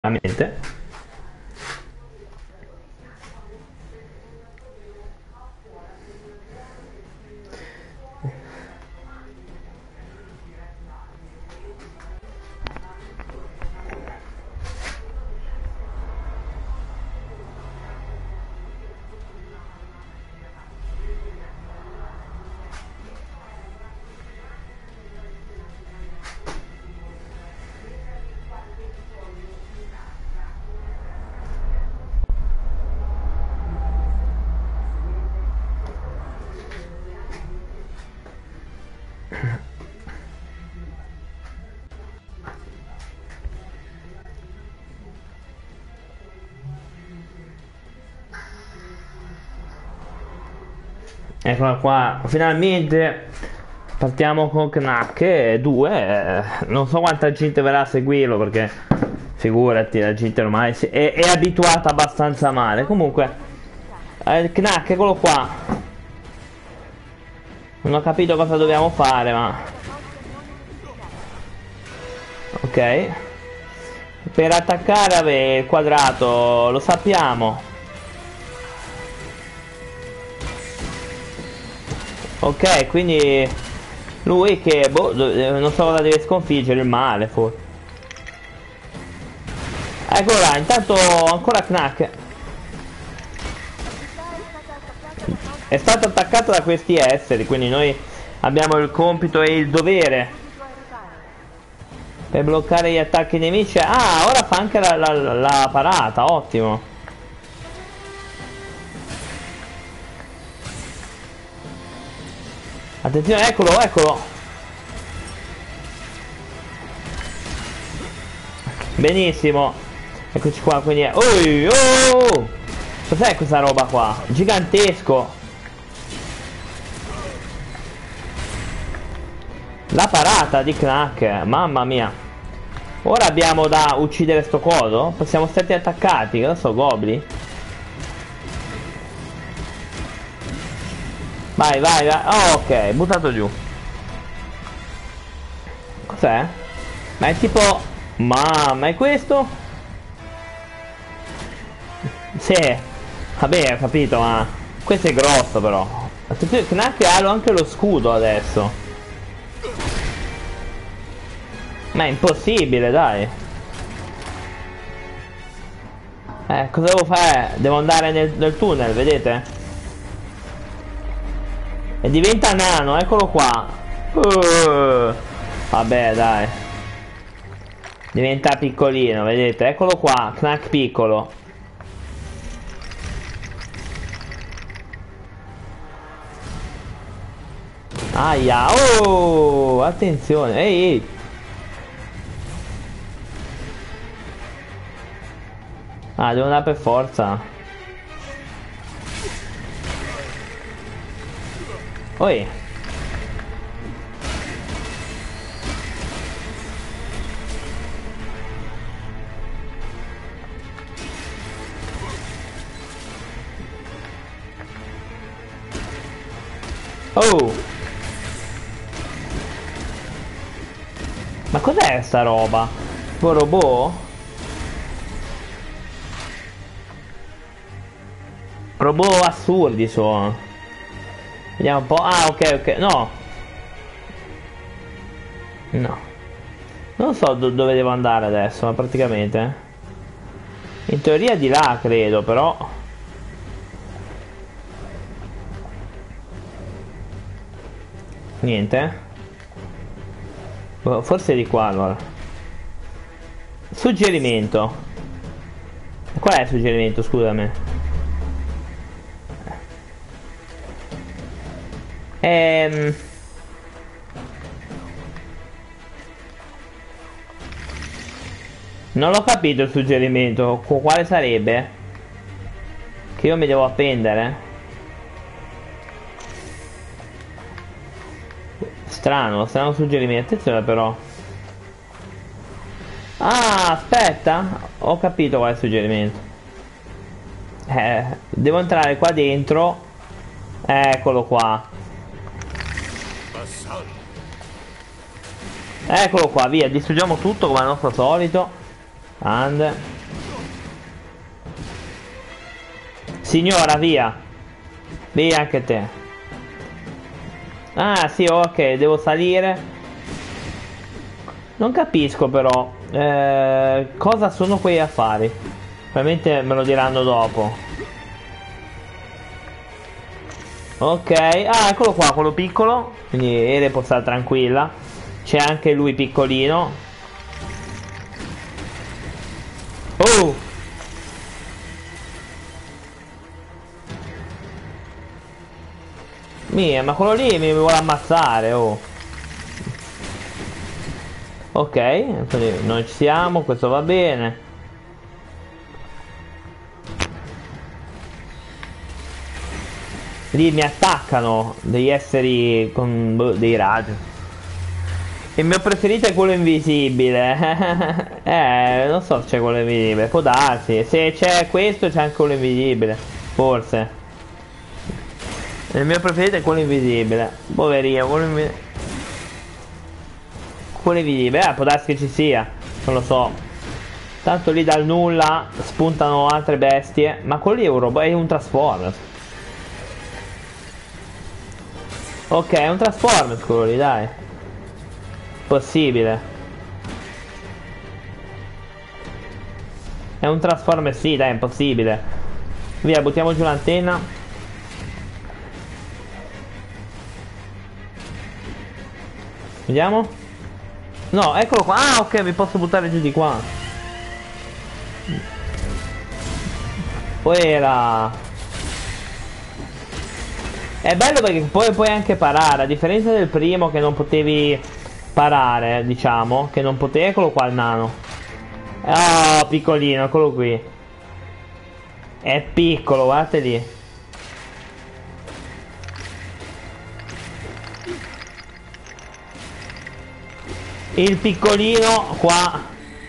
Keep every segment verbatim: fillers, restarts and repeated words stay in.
veramente. Eccola qua, finalmente partiamo con Knack due. eh, non so quanta gente verrà a seguirlo, perché figurati, la gente ormai si- è, è abituata abbastanza male. Comunque eh, Knack, eccolo qua. Non ho capito cosa dobbiamo fare, ma ok. Per attaccare vabbè, il quadrato lo sappiamo. Ok, quindi lui che boh, non so cosa deve sconfiggere, il male forse. Ecco là, intanto ancora Knack è stato attaccato da questi esseri, quindi noi abbiamo il compito e il dovere per bloccare gli attacchi nemici. Ah, ora fa anche la, la, la parata, ottimo. Attenzione, eccolo, eccolo. Benissimo. Eccoci qua, quindi è... Oh, oh! Cos'è questa roba qua? Gigantesco. La parata di Knack, mamma mia. Ora abbiamo da uccidere sto coso. Siamo stati attaccati, che so, gobli. Vai, vai, vai. Oh, ok, buttato giù. Cos'è? Ma è tipo... Mamma, è questo? Sì. Vabbè, ho capito, ma... Questo è grosso, però. Attenzione, Knack ha anche lo scudo adesso. Ma è impossibile, dai. Eh, cosa devo fare? Devo andare nel, nel tunnel, vedete? E diventa nano, eccolo qua. Uh, vabbè, dai. Diventa piccolino, vedete? Eccolo qua, Knack piccolo. Aia, oh, attenzione, ehi, ehi. Ah, devo andare per forza. Oi. Oh. Ma cos'è sta roba? Un robot? Robot assurdi sono. Vediamo un po'. Ah, ok, ok. No. No. Non so do dove devo andare adesso, ma praticamente. In teoria di là, credo, però. Niente. Forse di qua, allora. Suggerimento. Qual è il suggerimento, scusami? Ehm... Non l'ho capito il suggerimento. Quale sarebbe? Che io mi devo appendere? Strano, strano suggerimento. Attenzione però. Ah, aspetta. Ho capito qual è il suggerimento. Eh, devo entrare qua dentro. Eccolo qua. Eccolo qua, via. Distruggiamo tutto come al nostro solito. And Signora, via. Via anche te. Ah, sì, ok, devo salire. Non capisco però. Eh, cosa sono quei affari? Probabilmente me lo diranno dopo. Ok. Ah, eccolo qua, quello piccolo. Quindi Ere può stare tranquilla. C'è anche lui piccolino. Oh! Mia, ma quello lì mi vuole ammazzare, oh. Ok, quindi noi ci siamo, questo va bene. Lì mi attaccano degli esseri con boh, dei raggi. Il mio preferito è quello invisibile. eh, non so se c'è quello invisibile, può darsi. Se c'è questo c'è anche quello invisibile, forse. Il mio preferito è quello invisibile. Poverino, quello invisibile. Quello invisibile, eh, può darsi che ci sia. Non lo so. Tanto lì dal nulla spuntano altre bestie. Ma quello lì è un robot, è un Transformers. Ok, è un Transformers quello lì, dai. Possibile. È un Transformers, sì, dai, è impossibile. Via, buttiamo giù l'antenna. Vediamo. No, eccolo qua. Ah, ok, mi posso buttare giù di qua. Poi era... È bello perché poi puoi anche parare. A differenza del primo che non potevi parare, diciamo. Che non potevi... Eccolo qua il nano. Ah, piccolino, eccolo qui. È piccolo, guardate lì. Il piccolino qua.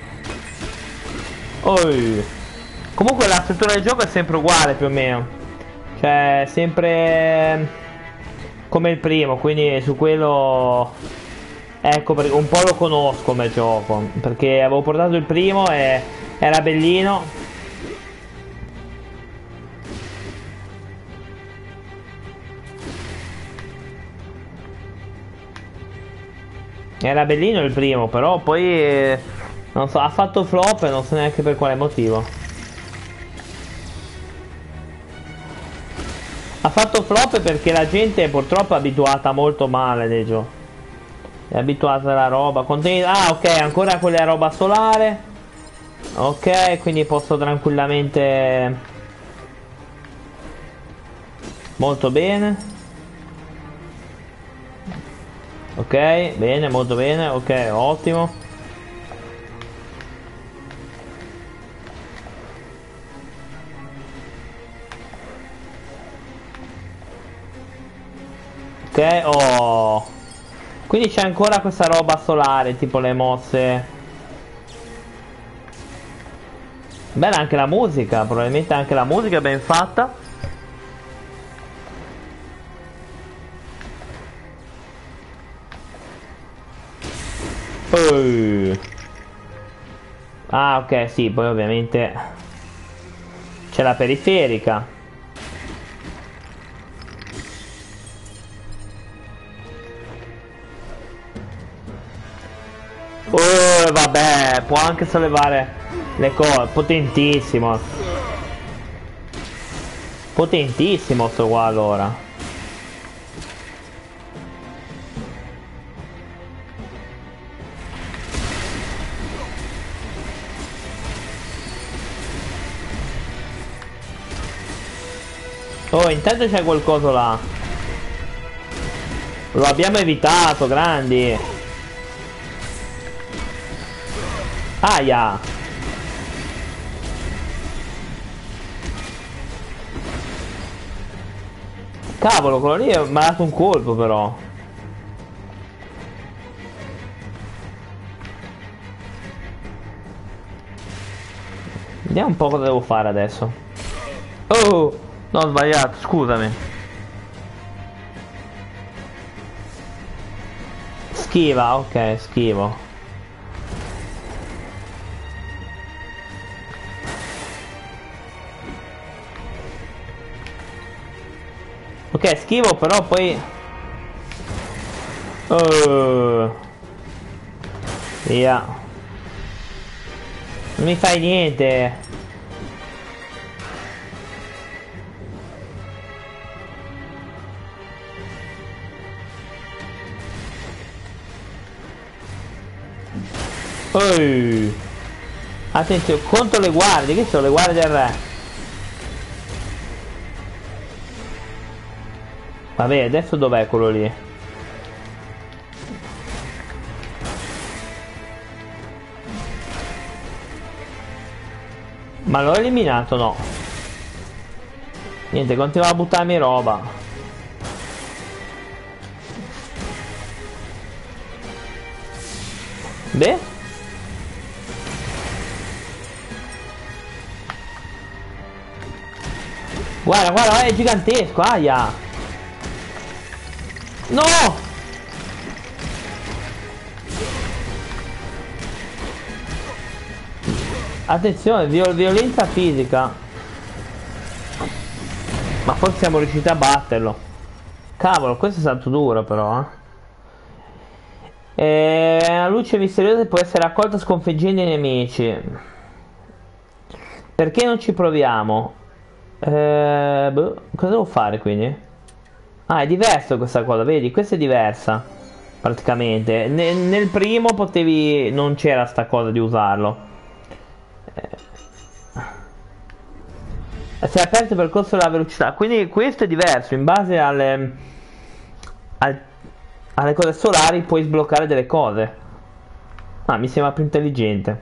Oh. Comunque la struttura del gioco è sempre uguale più o meno. Cioè sempre come il primo. Quindi su quello, ecco, un po' lo conosco come gioco, perché avevo portato il primo e era bellino. Era bellino il primo, però poi eh, non so, ha fatto flop e non so neanche per quale motivo. Ha fatto flop perché la gente purtroppo è abituata molto male dei giochi. È abituata alla roba. Conten- ah, ok, ancora quella roba solare. Ok, quindi posso tranquillamente... Molto bene. Ok, bene, molto bene, ok, ottimo. Ok, oh. Quindi c'è ancora questa roba solare, tipo le mosse. Bella anche la musica, probabilmente anche la musica è ben fatta. Uh. Ah, ok, sì, poi ovviamente c'è la periferica. Oh, vabbè, può anche sollevare le cose. Potentissimo. Potentissimo sto qua allora. Oh, intanto c'è qualcosa là. Lo abbiamo evitato, grandi. Aia. Cavolo, quello lì mi ha dato un colpo però. Vediamo un po' cosa devo fare adesso. Oh, no, ho sbagliato, scusami. Schiva, ok, schivo. Ok, schivo però poi... Oh. Via. Non mi fai niente. Oh. Attenzione, contro le guardie. Che sono le guardie del re? Vabbè, adesso dov'è quello lì? Ma l'ho eliminato? No. Niente, continua a buttarmi roba. Beh. Guarda, guarda, è gigantesco, aia. No! Attenzione, viol violenza fisica. Ma forse siamo riusciti a batterlo. Cavolo, questo è stato duro però, eh. E la luce misteriosa può essere raccolta sconfiggendo i nemici. Perché non ci proviamo? Eh, boh, cosa devo fare quindi? Ah, è diverso questa cosa, vedi? Questa è diversa. Praticamente. Nel, nel primo potevi... non c'era sta cosa di usarlo. Si è aperto il percorso della velocità, quindi questo è diverso, in base alle, al, alle cose solari puoi sbloccare delle cose. Ah, mi sembra più intelligente.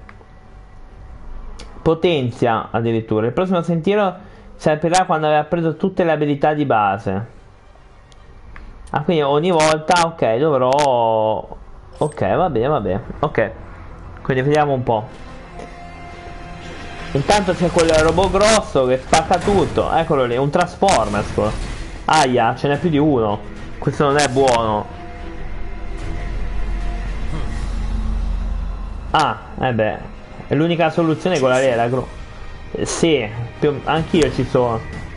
Potenzia addirittura. Il prossimo sentiero si aprirà quando aveva preso tutte le abilità di base. Ah, quindi ogni volta, ok, dovrò... Ok, va bene, va bene, ok. Quindi vediamo un po'. Intanto c'è quel robot grosso che spacca tutto. Eccolo lì, un Transformers. Aia, ce n'è più di uno. Questo non è buono. Ah, eh beh. È l'unica soluzione quella lì, la gru... Eh, sì, più... anch'io ci sono.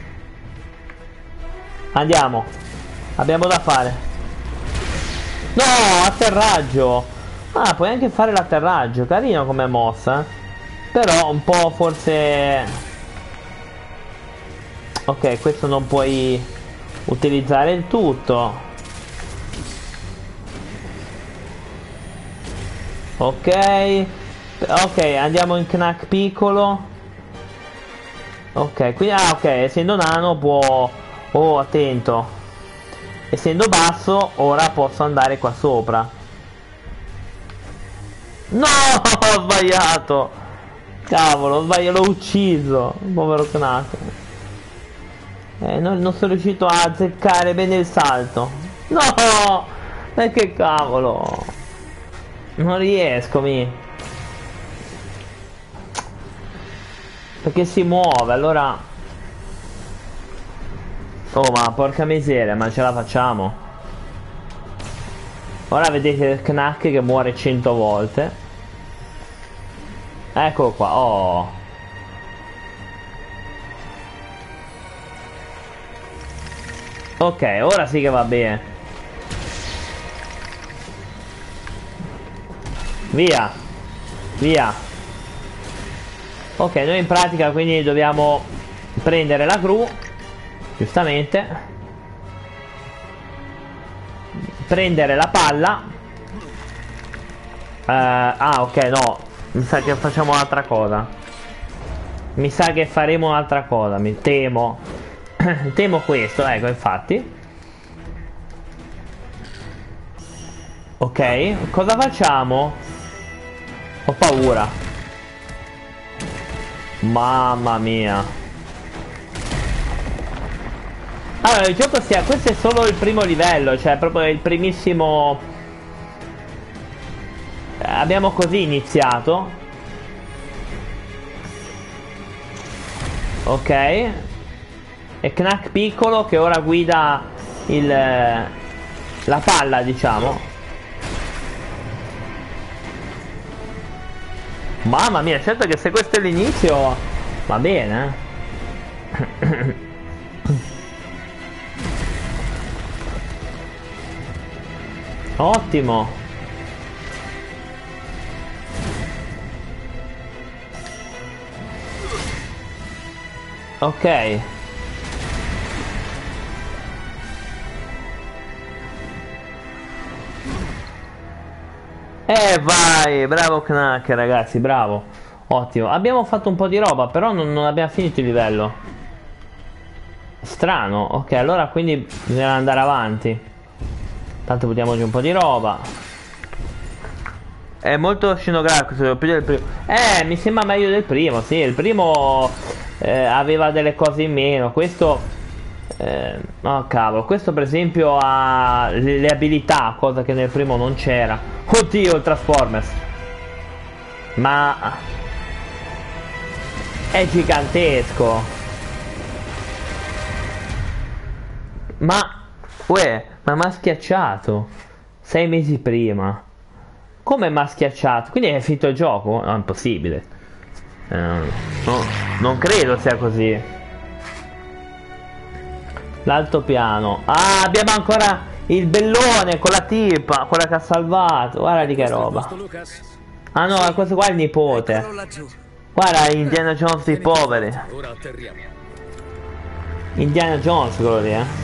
Andiamo. Abbiamo da fare. No, atterraggio. Ah, puoi anche fare l'atterraggio. Carino come mossa, eh. Però un po' forse... Ok, questo non puoi utilizzare il tutto. Ok. Ok, andiamo in Knack piccolo. Ok, quindi... Ah, ok, essendo nano può... Oh, attento. Essendo basso, ora posso andare qua sopra. No, ho sbagliato. Cavolo, sbaglio, l'ho ucciso. Povero Knack. Eh, non, non sono riuscito a azzeccare bene il salto. No! Ma che cavolo! Non riesco, mi. Perché si muove, allora... Oh, ma porca miseria, ma ce la facciamo? Ora vedete il Knack che muore cento volte. Eccolo qua, oh. Ok, ora sì che va bene. Via. Via. Ok, noi in pratica quindi dobbiamo prendere la gru. Giustamente. Prendere la palla. uh, Ah, ok, no. Mi sa che facciamo un'altra cosa. Mi sa che faremo un'altra cosa. Mi temo. Temo questo, ecco, infatti. Ok, cosa facciamo? Ho paura. Mamma mia. Allora, il gioco sia... Questo è solo il primo livello. Cioè, proprio il primissimo... Abbiamo così iniziato. Ok. E Knack piccolo che ora guida il... la palla, diciamo. Mamma mia, certo che se questo è l'inizio va bene, eh? Ottimo. Ok. Eh vai, bravo Knack, ragazzi, bravo. Ottimo. Abbiamo fatto un po' di roba, però non, non abbiamo finito il livello. Strano. Ok, allora quindi bisogna andare avanti. Tanto buttiamoci un po' di roba. È molto scenografico, più del primo. Eh, mi sembra meglio del primo, sì. Il primo eh, aveva delle cose in meno. Questo... Eh, oh cavolo, questo per esempio ha le, le abilità, cosa che nel primo non c'era. Oddio, il Transformers. Ma è gigantesco. Ma uè, ma m'ha schiacciato sei mesi prima. Come m'ha schiacciato? Quindi è finito il gioco? No, è impossibile. eh, no, Non credo sia così. L'altopiano. Ah, abbiamo ancora il bellone con la tipa, quella che ha salvato. Guarda di che roba. Ah no, questo qua è il nipote. Guarda Indiana Jones dei poveri. Indiana Jones quello lì, eh.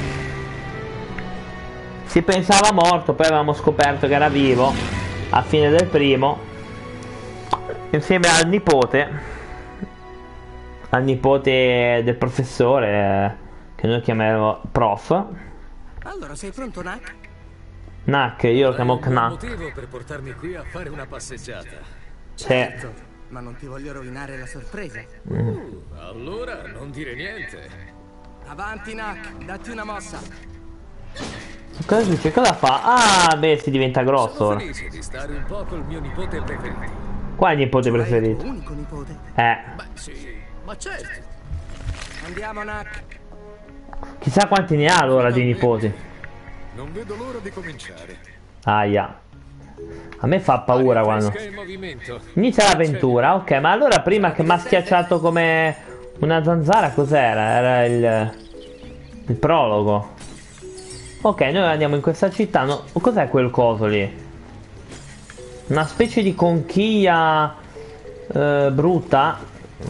Si pensava morto, poi avevamo scoperto che era vivo a fine del primo, insieme al nipote. Al nipote del professore, che noi chiamiamo prof. Allora sei pronto, Knack? Knack, io lo chiamo Knack. Motivo per portarmi qui a fare una passeggiata. Certo, ma non ti voglio rovinare la sorpresa. Mm. Uh, allora non dire niente. Avanti, Knack, datti una mossa. Cosa succede? Cosa fa? Ah, beh, si diventa grosso Sono ora. felice di stare un po' col mio nipote preferito. Qual è il nipote Cioè, preferito? il tuo unico nipote. Eh, Beh, sì, ma certo. Andiamo, Knack. chissà quanti ne ha allora di nipoti. Non vedo l'ora di cominciare. Aia. A me fa paura quando Fresca in movimento. inizia l'avventura. Ok, ma allora prima che mi ha schiacciato come una zanzara, cos'era? Era il il prologo. Ok, noi andiamo in questa città. No, cos'è quel coso lì? Una specie di conchiglia eh, brutta.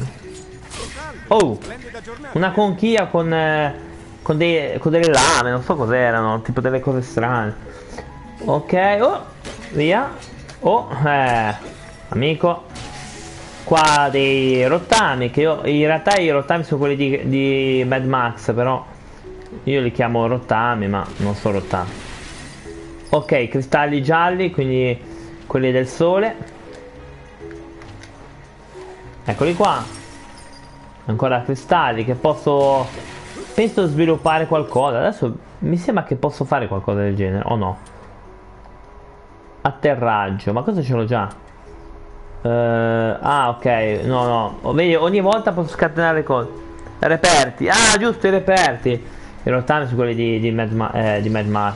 Oh, una conchiglia con eh, con, dei, con delle lame, non so cos'erano, tipo delle cose strane. Ok, oh, via. Oh, eh, amico. Qua dei rottami, che io, in realtà i rottami sono quelli di, di Mad Max, però io li chiamo rottami, ma non sono rottami. Ok, cristalli gialli, quindi quelli del sole. Eccoli qua. Ancora cristalli che posso, penso, sviluppare qualcosa. Adesso mi sembra che posso fare qualcosa del genere, o no? Atterraggio, ma cosa ce l'ho già? Uh, ah, ok, no, no. Vedi, ogni volta posso scatenare le cose. Reperti, ah, giusto, i reperti. I rottami su quelli di, di, Mad, Ma eh, di Mad Max.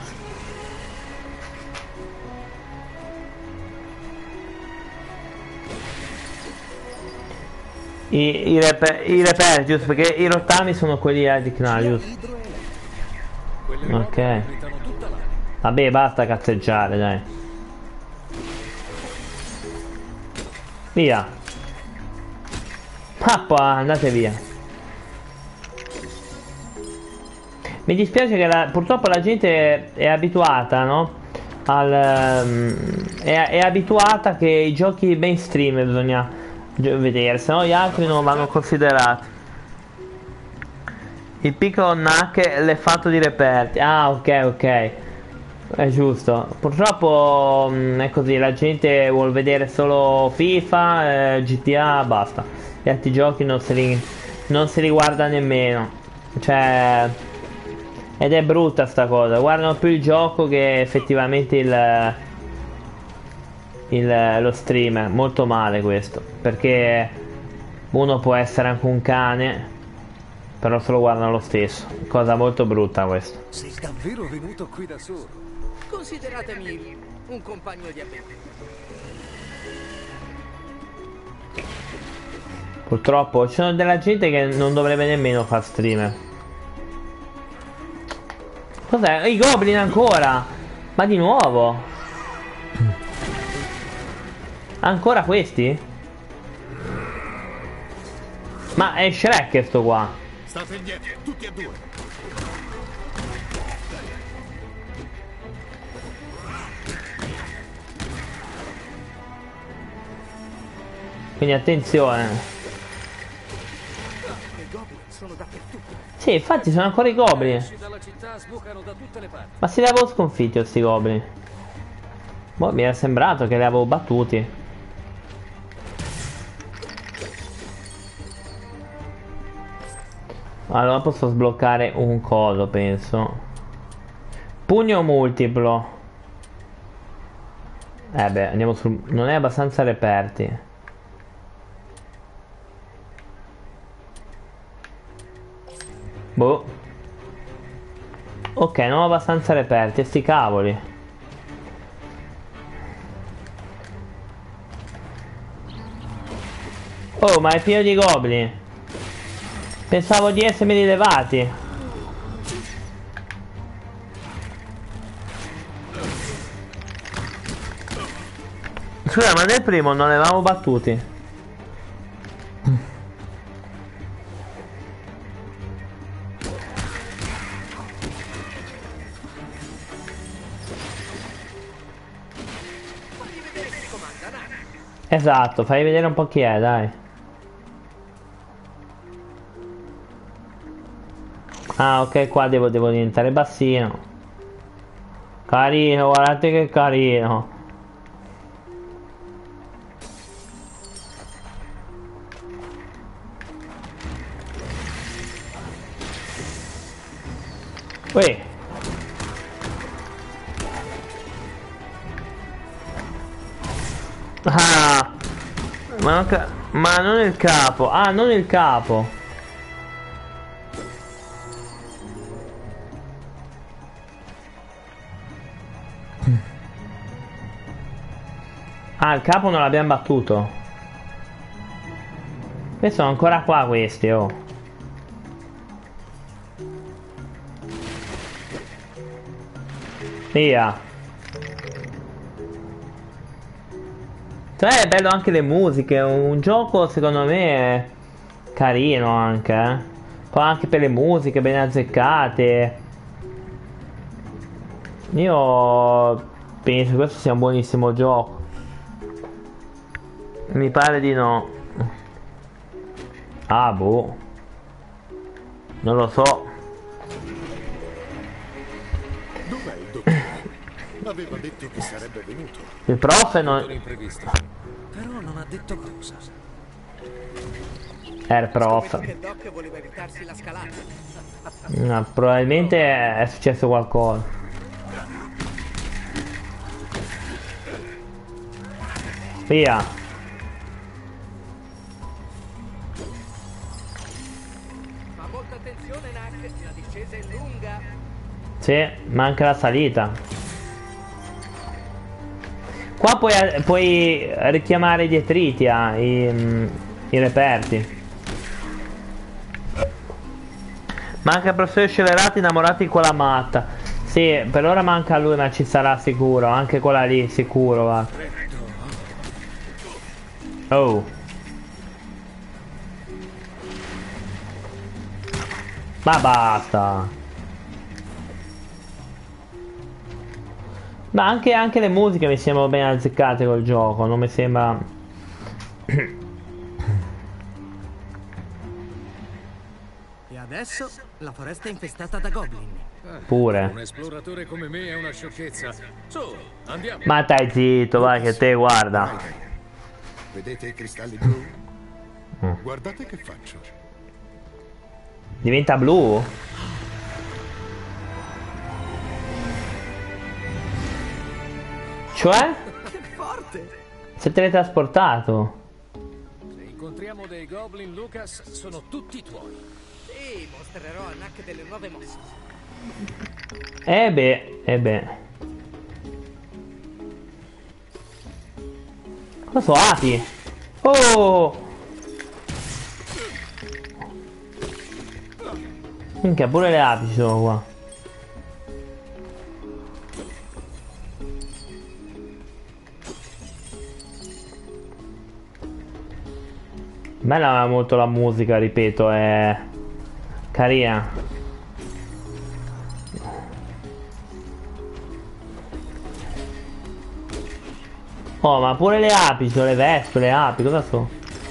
I, i, reper i reperti, giusto, perché i rottami sono quelli eh, di Knall, giusto. Ok. Vabbè, basta cazzeggiare, dai. Via. Pappa, andate via. Mi dispiace che la, purtroppo la gente è abituata, no? Al, um, è, è abituata che i giochi mainstream bisogna vedere, se no gli altri non vanno considerati. Il piccolo Knack l'è fatto di reperti. Ah, ok, ok. È giusto. Purtroppo mh, è così, la gente vuole vedere solo FIFA, eh, G T A, basta. Gli altri giochi non se li, non se li guarda nemmeno. Cioè... Ed è brutta sta cosa. Guardano più il gioco che effettivamente il, il lo streamer. Molto male questo. Perché uno può essere anche un cane, però se lo guardano lo stesso. Cosa molto brutta questa. Sei davvero venuto qui da solo? Consideratemi un compagno di avventura. Purtroppo ci sono della gente che non dovrebbe nemmeno far streamer. Cos'è? I goblin ancora! Ma di nuovo? Ancora questi? Ma è Shrek sto qua. State indietro, tutti e due. Quindi attenzione. I goblin sono dappertutto. Sì, infatti sono ancora i goblin. Esci dalla città, sbucano da tutte le parti. Ma se li avevo sconfitti questi goblin? Boh, mi era sembrato che li avevo battuti. Allora posso sbloccare un coso, penso. Pugno multiplo. Eh beh, andiamo sul... non è abbastanza reperti. Boh. Ok, non ho abbastanza reperti, sti cavoli. Oh, ma è pieno di goblin. Pensavo di essermi rilevati. Scusa, ma nel primo non li avevamo battuti. Esatto, fai vedere un po' chi è, dai. Ah, ok, qua devo, devo diventare bassino. Carino, guardate che carino. Uè. Ah, ma non, ca- ma non il capo. Ah, non il capo. Ah, il capo non l'abbiamo battuto. Questi sono ancora qua questi, oh. Via. Cioè è bello anche le musiche, un gioco secondo me è carino anche, eh. Poi anche per le musiche ben azzeccate. Io penso che questo sia un buonissimo gioco. Mi pare di no. Ah boh. Non lo so. Dov'è il dottore? Aveva detto che sarebbe venuto. Il prof non... Imprevisto. Però non ha detto cosa. È il prof. Che Doc voleva evitarsi la scalata. No, probabilmente è successo qualcosa. Via. Ma molta attenzione, Nack, la discesa è lunga. Sì, manca la salita. Qua puoi, puoi richiamare i detriti, ah, i, mm, i reperti. Manca il professore Scelerati innamorati di quella matta. Sì, per ora manca lui, ma ci sarà sicuro. Anche quella lì, sicuro, va. Oh. Ma basta. Ma anche, anche le musiche mi sembrano ben azzeccate col gioco. Non mi sembra... E adesso la foresta è infestata da goblin. Un Pure. esploratore come me è una sciocchezza. Su, andiamo. Ma stai zitto, vai che te guarda. Vedete i cristalli blu? Mm. Guardate che faccio. Diventa blu? Cioè? Che forte! Si è teletrasportato. Se incontriamo dei goblin, Lucas, sono tutti tuoi. Sì, mostrerò a Nack delle nuove mosse. Eh beh, eh beh. Cosa sono api? Oh! Minchia, pure le api ci sono qua. Bella molto la musica, ripeto, è carina. Oh, ma pure le api, sono le vespe, le api, cosa so?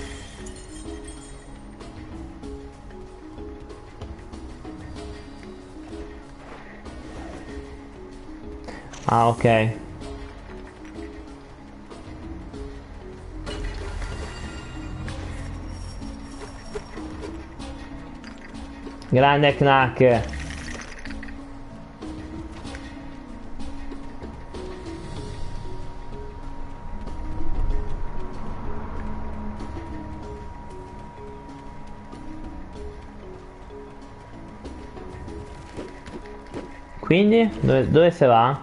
Ah, ok. Grande Knack. Quindi, dove, dove si va?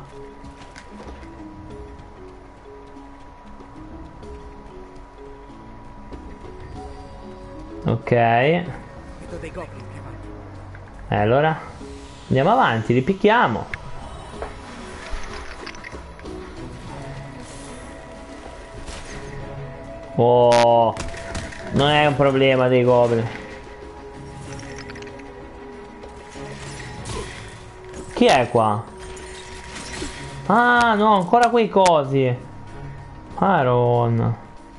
Ok. Vedo dei goblin che avanti. E allora andiamo avanti, li picchiamo. Oh, non è un problema dei goblin. Chi è qua? Ah no, ancora quei cosi. Aaron.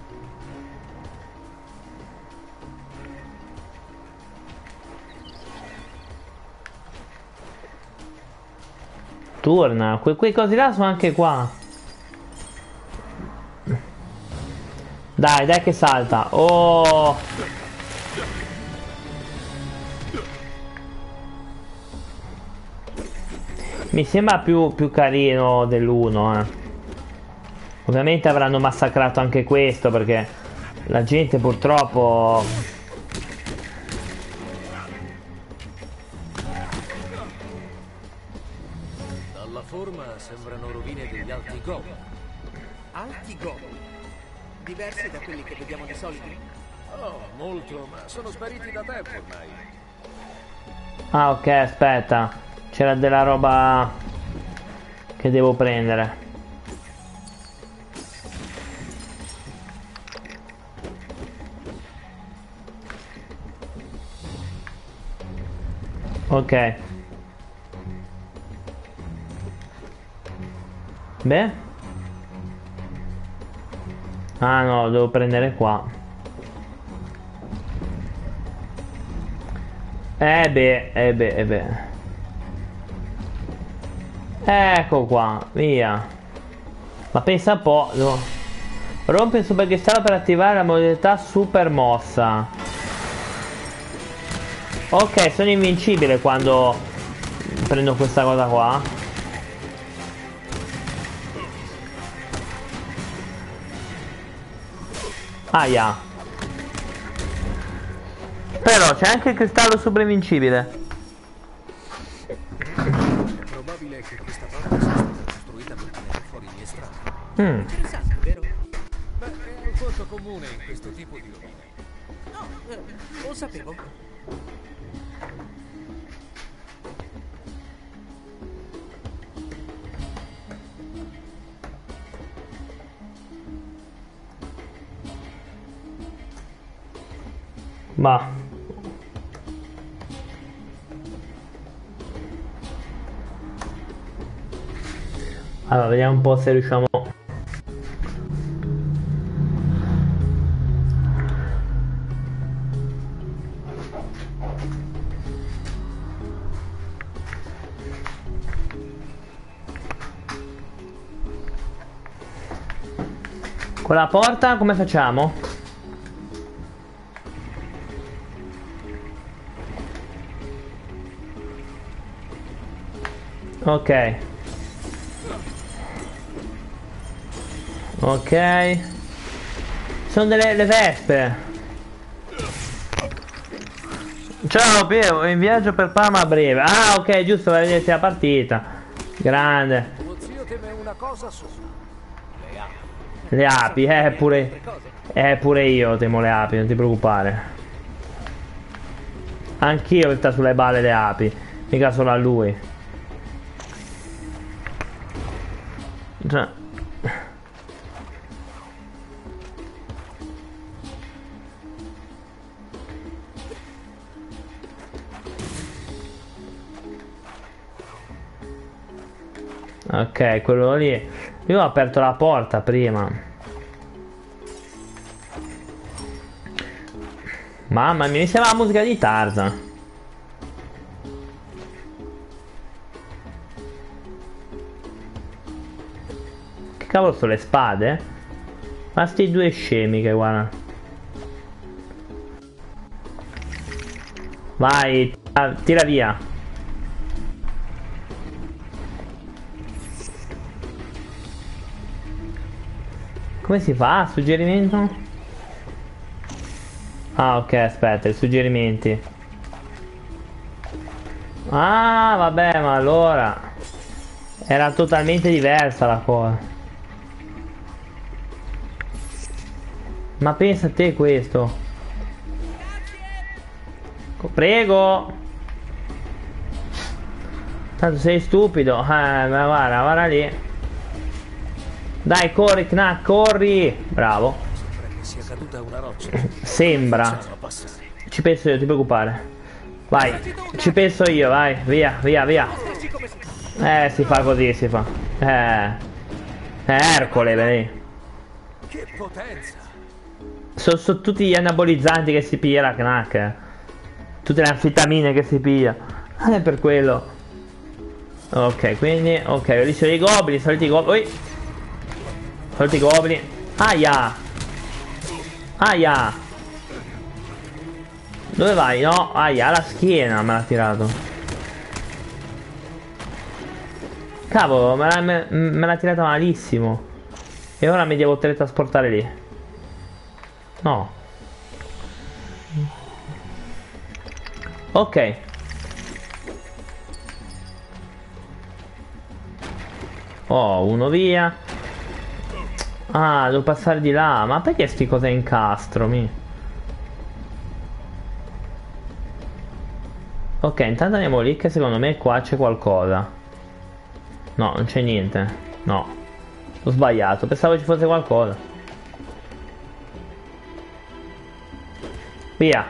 Torna, que quei cosi là sono anche qua. Dai, dai che salta. Oh. Mi sembra più, più carino dell'uno, eh. Ovviamente avranno massacrato anche questo perché la gente purtroppo... Dalla forma sembrano rovine degli alti goblin. Alti goblin. Diversi da quelli che vediamo di solito. Oh, molto, ma sono spariti da tempo ormai. Ah, ok, aspetta. C'era della roba che devo prendere. Ok. Beh. Ah no, devo prendere qua. Eh beh, eh beh, eh beh. Ecco qua, via. Ma pensa un po', no? Rompe il super cristallo per attivare la modalità super mossa. Ok, sono invincibile quando prendo questa cosa qua. Aia. Però c'è anche il cristallo super invincibile. È probabile che questa porta sia stata costruita per tenere fuori gli estranei. Mm. Interessante, vero? Beh, è un conto comune in questo tipo di rovine. No, eh, lo sapevo. Ma allora vediamo un po' se riusciamo. Con la porta come facciamo? Ok. Ok. Sono delle le vespe. Ciao Piero, in viaggio per Parma a breve. Ah ok, giusto per vederti la partita. Grande. Tuo zio teme una cosa sola. Le api. Le api, eh pure. Eh pure io temo le api, non ti preoccupare. Anch'io sta sulle balle le api. Mica solo a lui. Cioè. Ok, quello lì. Io ho aperto la porta prima. Mamma mia, mi sembra la musica di Tarzan. Che cavolo sono le spade? Ma sti due scemi che guarda. Vai, tira, tira via. Come si fa? Suggerimento? Ah, ok, aspetta, i suggerimenti. Ah, vabbè, ma allora era totalmente diversa la cosa. Ma pensa a te questo. Prego. Tanto sei stupido. Eh, ma guarda, guarda lì. Dai, corri, Knack, corri. Bravo. Sembra che sia caduta una roccia. Sembra. Facciamo passare. Ci penso io, ti preoccupare. Vai, ci penso io, vai. Via, via, via. Eh, si fa così, si fa. Eh. È Ercole, vedi. Che potenza! Sono so tutti gli anabolizzanti che si piglia la Knack. eh. Tutte le anfetamine che si piglia. Ah, è per quello. Ok, quindi, ok, lì sono i goblin, soliti goblin. Ui. Soliti goblin. Aia. Aia. Dove vai? No, aia, alla schiena me l'ha tirato. Cavolo, me l'ha me, me l'ha tirata malissimo. E ora mi devo teletrasportare lì. No. Ok. Oh, uno via. Ah, devo passare di là. Ma perché sti cose incastro? Mi? Ok, intanto andiamo lì che secondo me qua c'è qualcosa. No, non c'è niente. No. Ho sbagliato, pensavo ci fosse qualcosa. Via.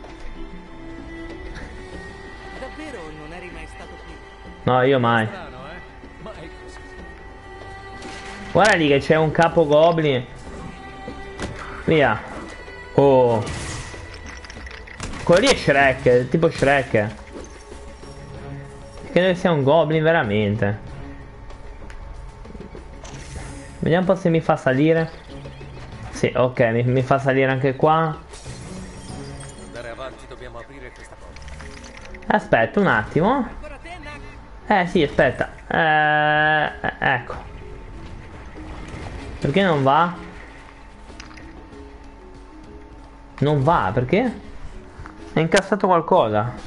Davvero non eri mai stato qui? No, io mai. Strano, eh? Ma è così. Guarda lì che c'è un capo goblin. Via. Oh. Quello lì è Shrek, è tipo Shrek. Credo che sia un goblin veramente. Vediamo un po' se mi fa salire. Sì, ok, mi, mi fa salire anche qua. Per andare avanti dobbiamo aprire questa porta. Aspetta un attimo. Ancora te, Knack? Eh sì, aspetta. Eh, ecco. Perché non va? Non va, perché? È incassato qualcosa.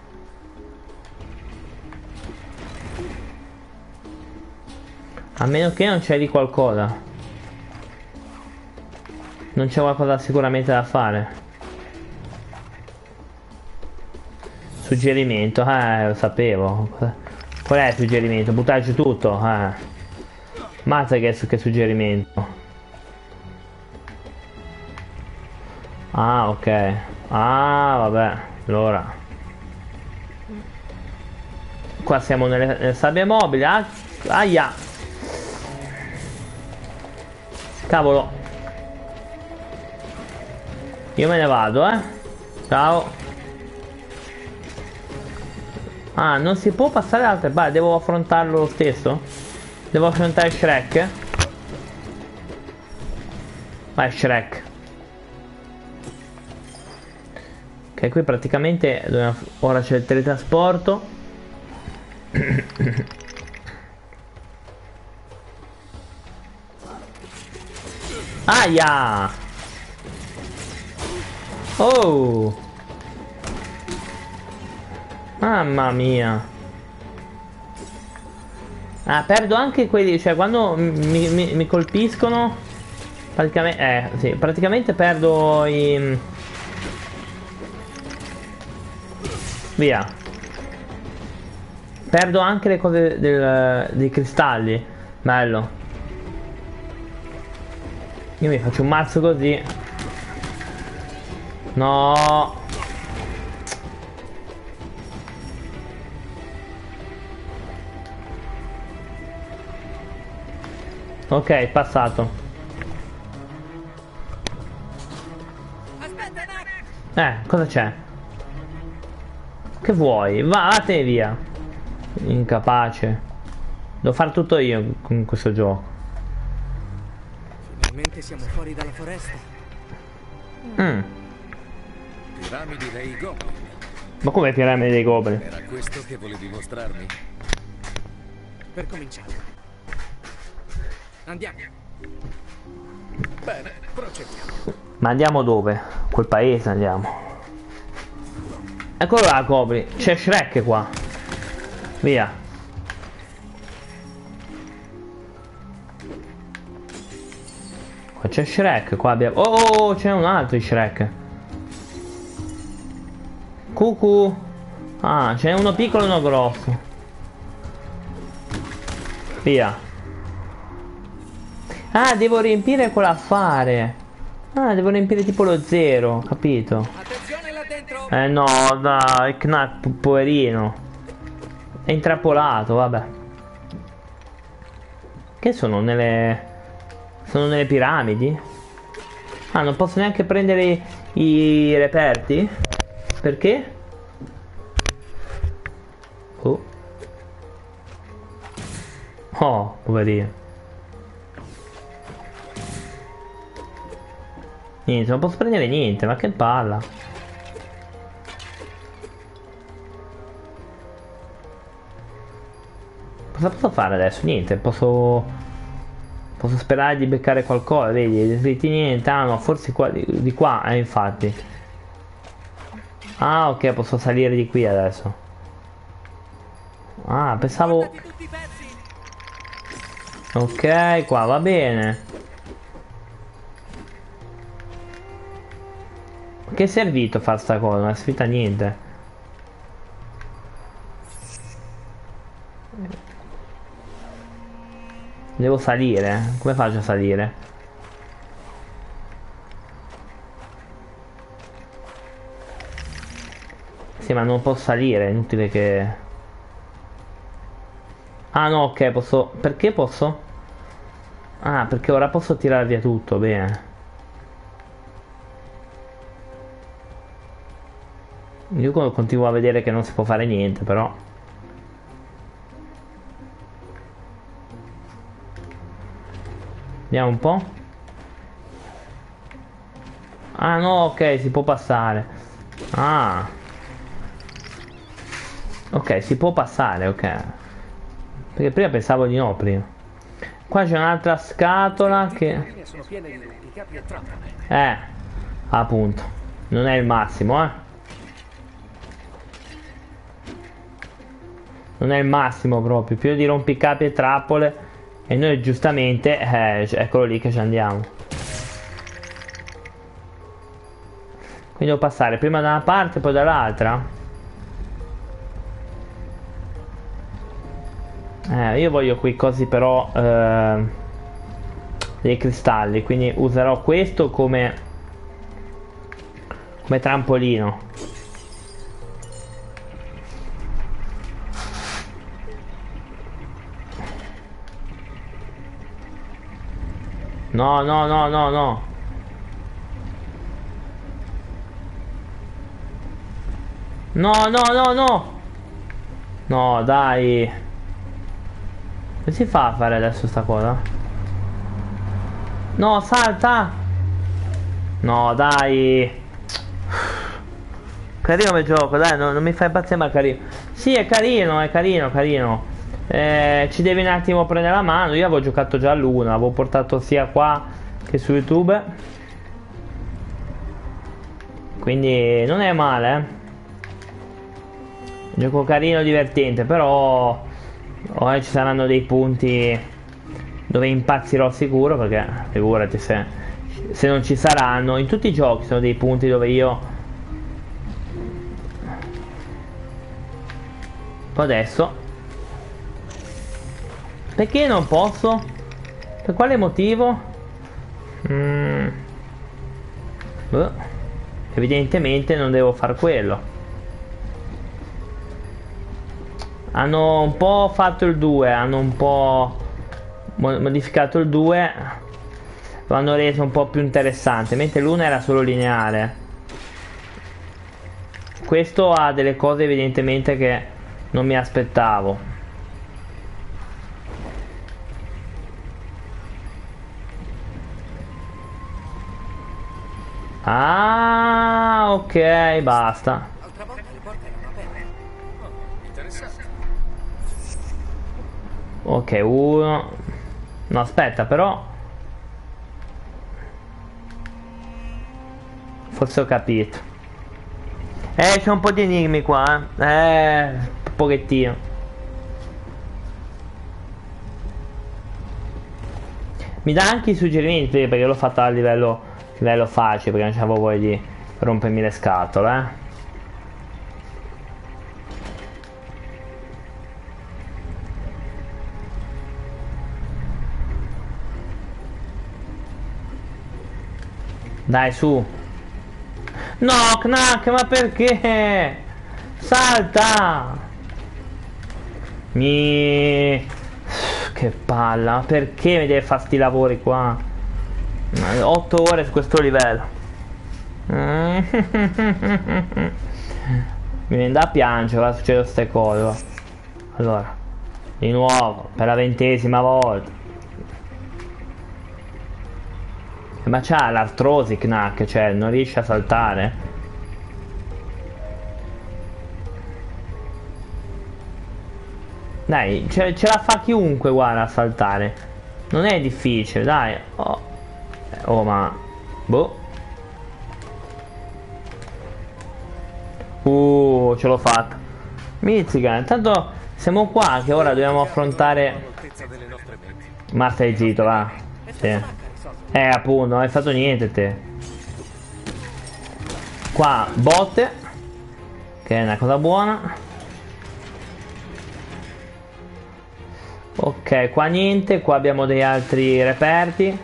A meno che non c'è di qualcosa. Non c'è qualcosa sicuramente da fare. Suggerimento, eh, lo sapevo. Qual è il suggerimento? Buttare giù tutto, eh. Mazza che, che suggerimento. Ah, ok. Ah, vabbè. Allora. Qua siamo nelle, nelle sabbie mobili. Ah, aia. Cavolo. Io me ne vado, eh. Ciao. Ah, non si può passare da altre parti. Devo affrontarlo lo stesso? Devo affrontare Shrek? Vai Shrek. Ok, qui praticamente dobbiamo... ora c'è il teletrasporto. Aia! Oh! Mamma mia! Ah, perdo anche quelli, cioè quando mi, mi, mi colpiscono praticamente, eh, sì, praticamente perdo i... Via. Perdo anche le cose del, dei cristalli. Bello. Io mi faccio un mazzo così. No. Ok, passato. Aspetta, Nak! Eh, cosa c'è? Che vuoi? Va, vattene via. Incapace. Devo fare tutto io con questo gioco. Finalmente siamo fuori dalla foresta. Mm. Piramidi dei Goblin. Ma come piramidi dei goblin? Era questo che volevi mostrarmi? Per cominciare. Andiamo. Bene, procediamo. Ma andiamo dove? Quel paese andiamo. Eccolo là, goblin. C'è Shrek qua. Via. Qua c'è Shrek. Qua abbiamo... Oh, c'è un altro Shrek. Cucù. Ah, c'è uno piccolo e uno grosso. Via. Ah, devo riempire quell'affare. Ah, devo riempire tipo lo zero, capito? Attenzione là dentro! Eh no, dai, Knack, po- poverino. È intrappolato, vabbè. Che sono nelle... Sono nelle piramidi? Ah, non posso neanche prendere i, i reperti? Perché? Oh. Oh, poverino. Niente, non posso prendere niente, ma che palla. Cosa posso fare adesso? Niente, posso... Posso sperare di beccare qualcosa, vedi, dritti niente, ah no, forse qua, di, di qua, eh, infatti. Ah, ok, posso salire di qui adesso. Ah, pensavo... Portati tutti i pezzi! Ok, qua va bene. Che è servito fare sta cosa? Non è servita a niente. Devo salire? Come faccio a salire? Sì, ma non posso salire, è inutile che... Ah no, ok, posso... Perché posso? Ah, perché ora posso tirare via tutto, bene. Io continuo a vedere che non si può fare niente, però... Vediamo un po'. Ah no, ok, si può passare. Ah. Ok, si può passare, ok. Perché prima pensavo di no, prima. Qua c'è un'altra scatola che... Sono piene di, di capi e trappole. Eh, appunto. Non è il massimo, eh. Non è il massimo proprio. Più di rompicapi e trappole. E noi giustamente, eh, eccolo lì che ci andiamo. Quindi devo passare prima da una parte, poi dall'altra. Eh, io voglio quei cosi però, eh, dei cristalli. Quindi userò questo come, come trampolino. No, no, no, no, no. No, no, no, no. No, dai. Come si fa a fare adesso sta cosa? No, salta. No, dai. Carino come gioco, dai, non, non mi fai impazzire, ma carino. Sì, è carino, è carino, carino. Eh, ci devi un attimo prendere la mano. Io avevo giocato già all'una, avevo portato sia qua che su YouTube, quindi non è male, eh. Gioco carino, divertente, però ora ci saranno dei punti dove impazzirò sicuro, perché figurati se, se non ci saranno. In tutti i giochi sono dei punti dove io adesso... Perché non posso? Per quale motivo? Mm. Beh, evidentemente non devo far quello. Hanno un po' fatto il due, hanno un po' mo modificato il due, lo hanno reso un po' più interessante, mentre l'uno era solo lineare. Questo ha delle cose evidentemente che non mi aspettavo. Ah, ok, basta. L'altra volta le porte erano aperte. Oh, interessante. Ok, uno. No, aspetta, però. Forse ho capito. Eh, c'è un po' di enigmi qua, eh. Eh, un pochettino. Mi dà anche i suggerimenti, perché l'ho fatta a livello, livello facile, perché non c'avevo voglia di rompermi le scatole, eh. Dai, su. No, Knack, ma perché? Salta! Mi... Che palla, ma perché mi deve fare sti lavori qua? otto ore su questo livello. Mi viene da piangere, va, succedono queste cose, va. Allora, di nuovo, per la ventesima volta. Ma c'ha l'artrosi Knack, cioè non riesce a saltare. Dai, ce, ce la fa chiunque, guarda, a saltare. Non è difficile, dai. Oh, oh ma... Boh. Uh, ce l'ho fatta. Mizzica, intanto siamo qua che ora dobbiamo affrontare... L'altezza delle nostre menti. Ma stai zitto, va. Sì. Eh, appunto, non hai fatto niente te. Qua botte, che è una cosa buona. Ok, qua niente. Qua abbiamo degli altri reperti.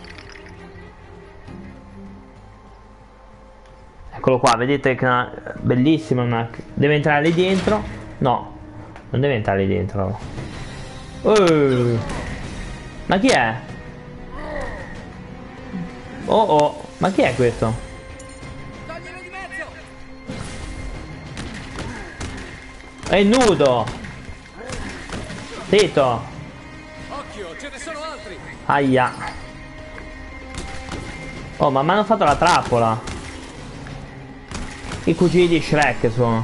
Eccolo qua, vedete che è bellissimo. Una... Deve entrare lì dentro. No, non deve entrare lì dentro. Oh. Ma chi è? Oh oh, ma chi è questo? Toglielo di mezzo! È nudo! Zitto! Occhio, ce ne sono altri! Aia! Oh, ma mi hanno fatto la trappola! I cugini di Shrek sono.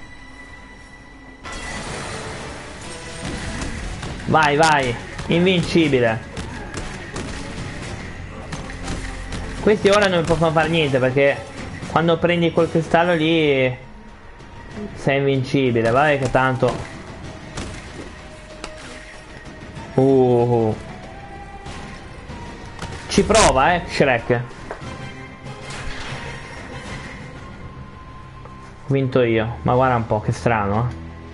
Vai, vai! Invincibile! Questi ora non possono fare niente perché quando prendi quel cristallo lì sei invincibile, vai che tanto. Uh. Ci prova, eh, Shrek. Ho vinto io, ma guarda un po', che strano, eh.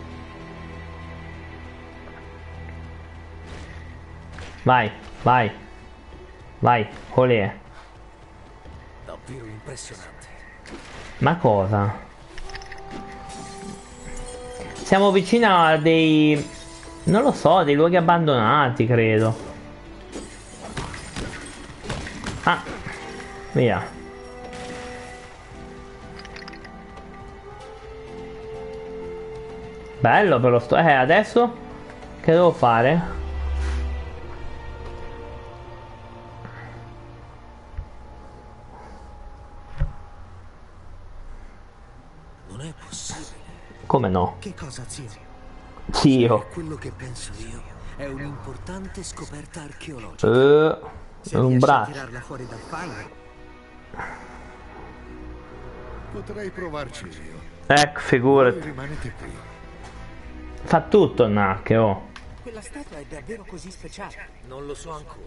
Vai, vai. Vai, olè. Davvero impressionante. Ma cosa? Siamo vicino a dei... non lo so, dei luoghi abbandonati, credo. Ah, via. Bello per lo sto... Eh, adesso che devo fare? Non è possibile. Come no? Che cosa, zio? Zio. Quello che penso io è un'importante scoperta archeologica. Eh, Se un riesci a braccio. tirarla fuori dal fango, Potrei provarci io. Ecco, Voi figurati. rimanete qui. Fa tutto Knack, oh. Quella statua è davvero così speciale? Non lo so ancora.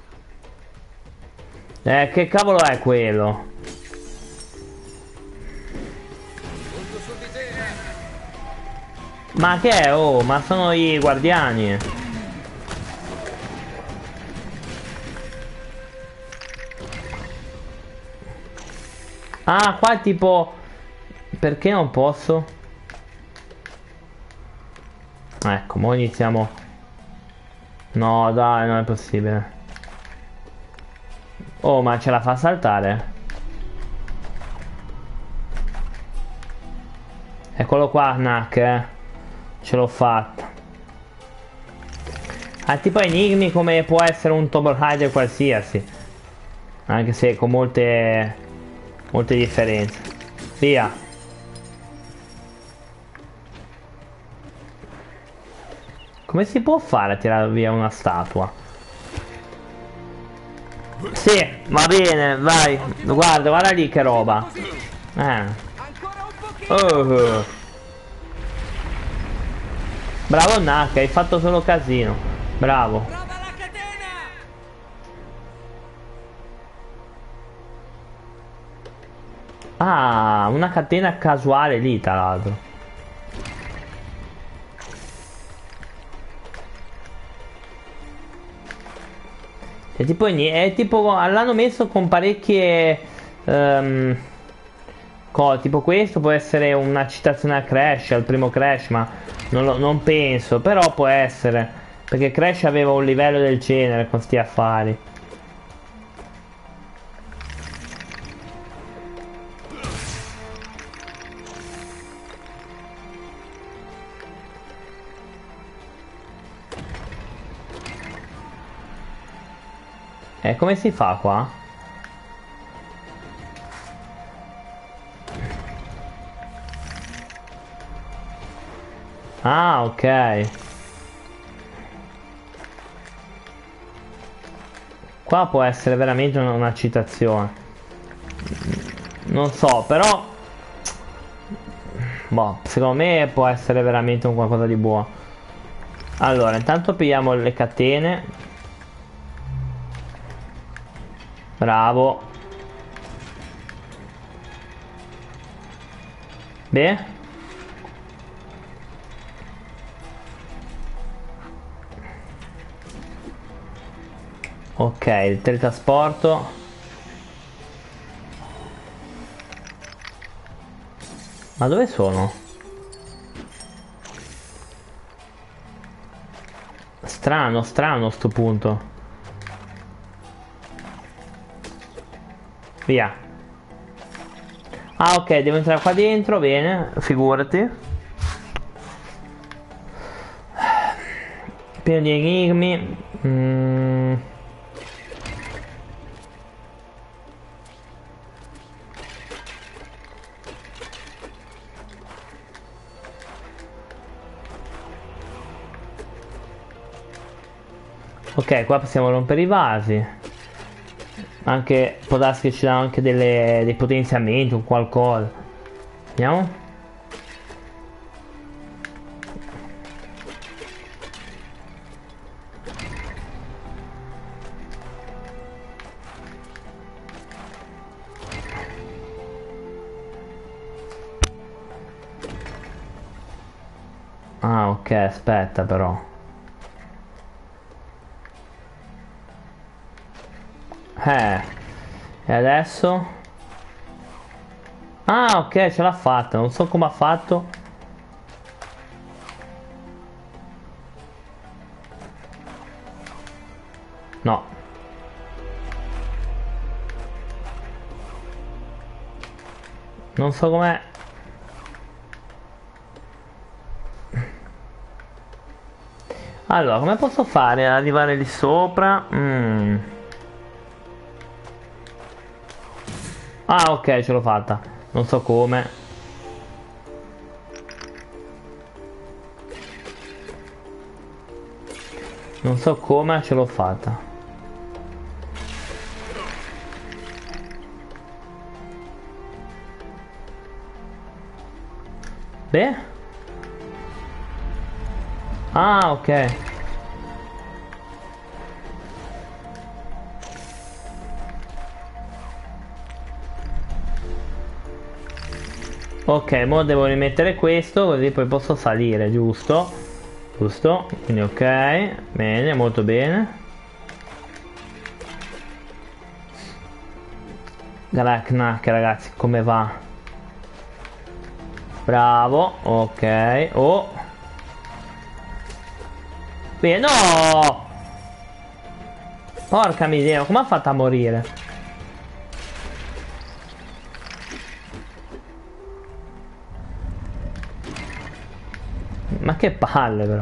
Eh, che cavolo è quello? Punto su di te. Ma che è? Oh, ma sono i guardiani. Ah, qua è tipo... Perché non posso? Ecco, mo iniziamo No, dai, non è possibile. Oh, ma ce la fa saltare? Eccolo qua, Knack, eh. Ce l'ho fatta. Ha tipo enigmi come può essere un Tomb Raider qualsiasi. Anche se con molte... molte differenze. Via. Come si può fare a tirare via una statua? Sì, va bene, vai. Guarda, guarda lì che roba. Eh. Ancora un pochino. Oh. Bravo Knack, hai fatto solo casino. Bravo. Prova la catena. Ah, una catena casuale lì, tra l'altro. È tipo, è tipo l'hanno messo con parecchie um, cose, tipo questo può essere una citazione a Crash, al primo Crash, ma non, lo, non penso, però può essere, perché Crash aveva un livello del genere con sti affari. E come si fa qua? Ah, ok. Qua può essere veramente una, una citazione. Non so, però... boh, secondo me può essere veramente un qualcosa di buono. Allora, intanto pigliamo le catene. Bravo. Beh. Ok, il teletrasporto. Ma dove sono? Strano, strano sto punto. Via. Ah, ok, devo entrare qua dentro, bene, figurati. Pieno di enigmi. Mm. Ok, qua possiamo rompere i vasi. Anche può darsi che ci danno anche delle, dei potenziamenti o qualcosa. Vediamo. Ah, ok, aspetta però. Eh, e adesso? Ah, ok, ce l'ha fatta. Non so come ha fatto. No. Non so com'è. Allora, come posso fare ad arrivare lì sopra? Mm. Ah, ok, ce l'ho fatta. Non so come. Non so come ce l'ho fatta. Beh. Ah, ok. Ok, mo devo rimettere questo così poi posso salire, giusto? Giusto, quindi ok, bene, molto bene. Knack, ragazzi, come va? Bravo, ok, oh. Bene, no! Porca miseria, come ha fatto a morire? Ma che palle però.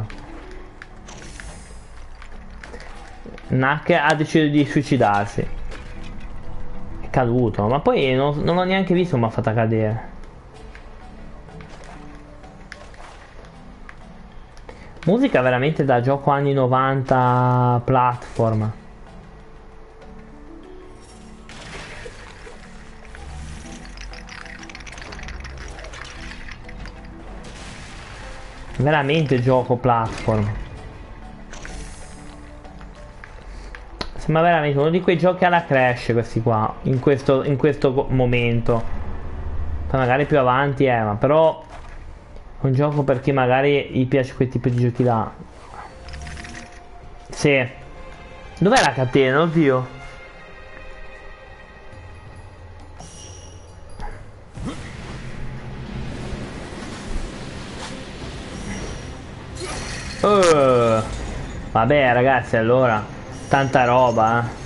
Knack ha deciso di suicidarsi. È caduto. Ma poi non, non l'ho neanche visto come ha fatto a cadere. Musica veramente da gioco anni novanta platform. Veramente gioco platform. Sembra veramente uno di quei giochi alla Crash questi qua. In questo, in questo momento. Poi magari più avanti eh, ma però un gioco per chi magari gli piace quel tipo di giochi là. Sì. Dov'è la catena? Oddio. Uh, vabbè ragazzi, allora tanta roba eh.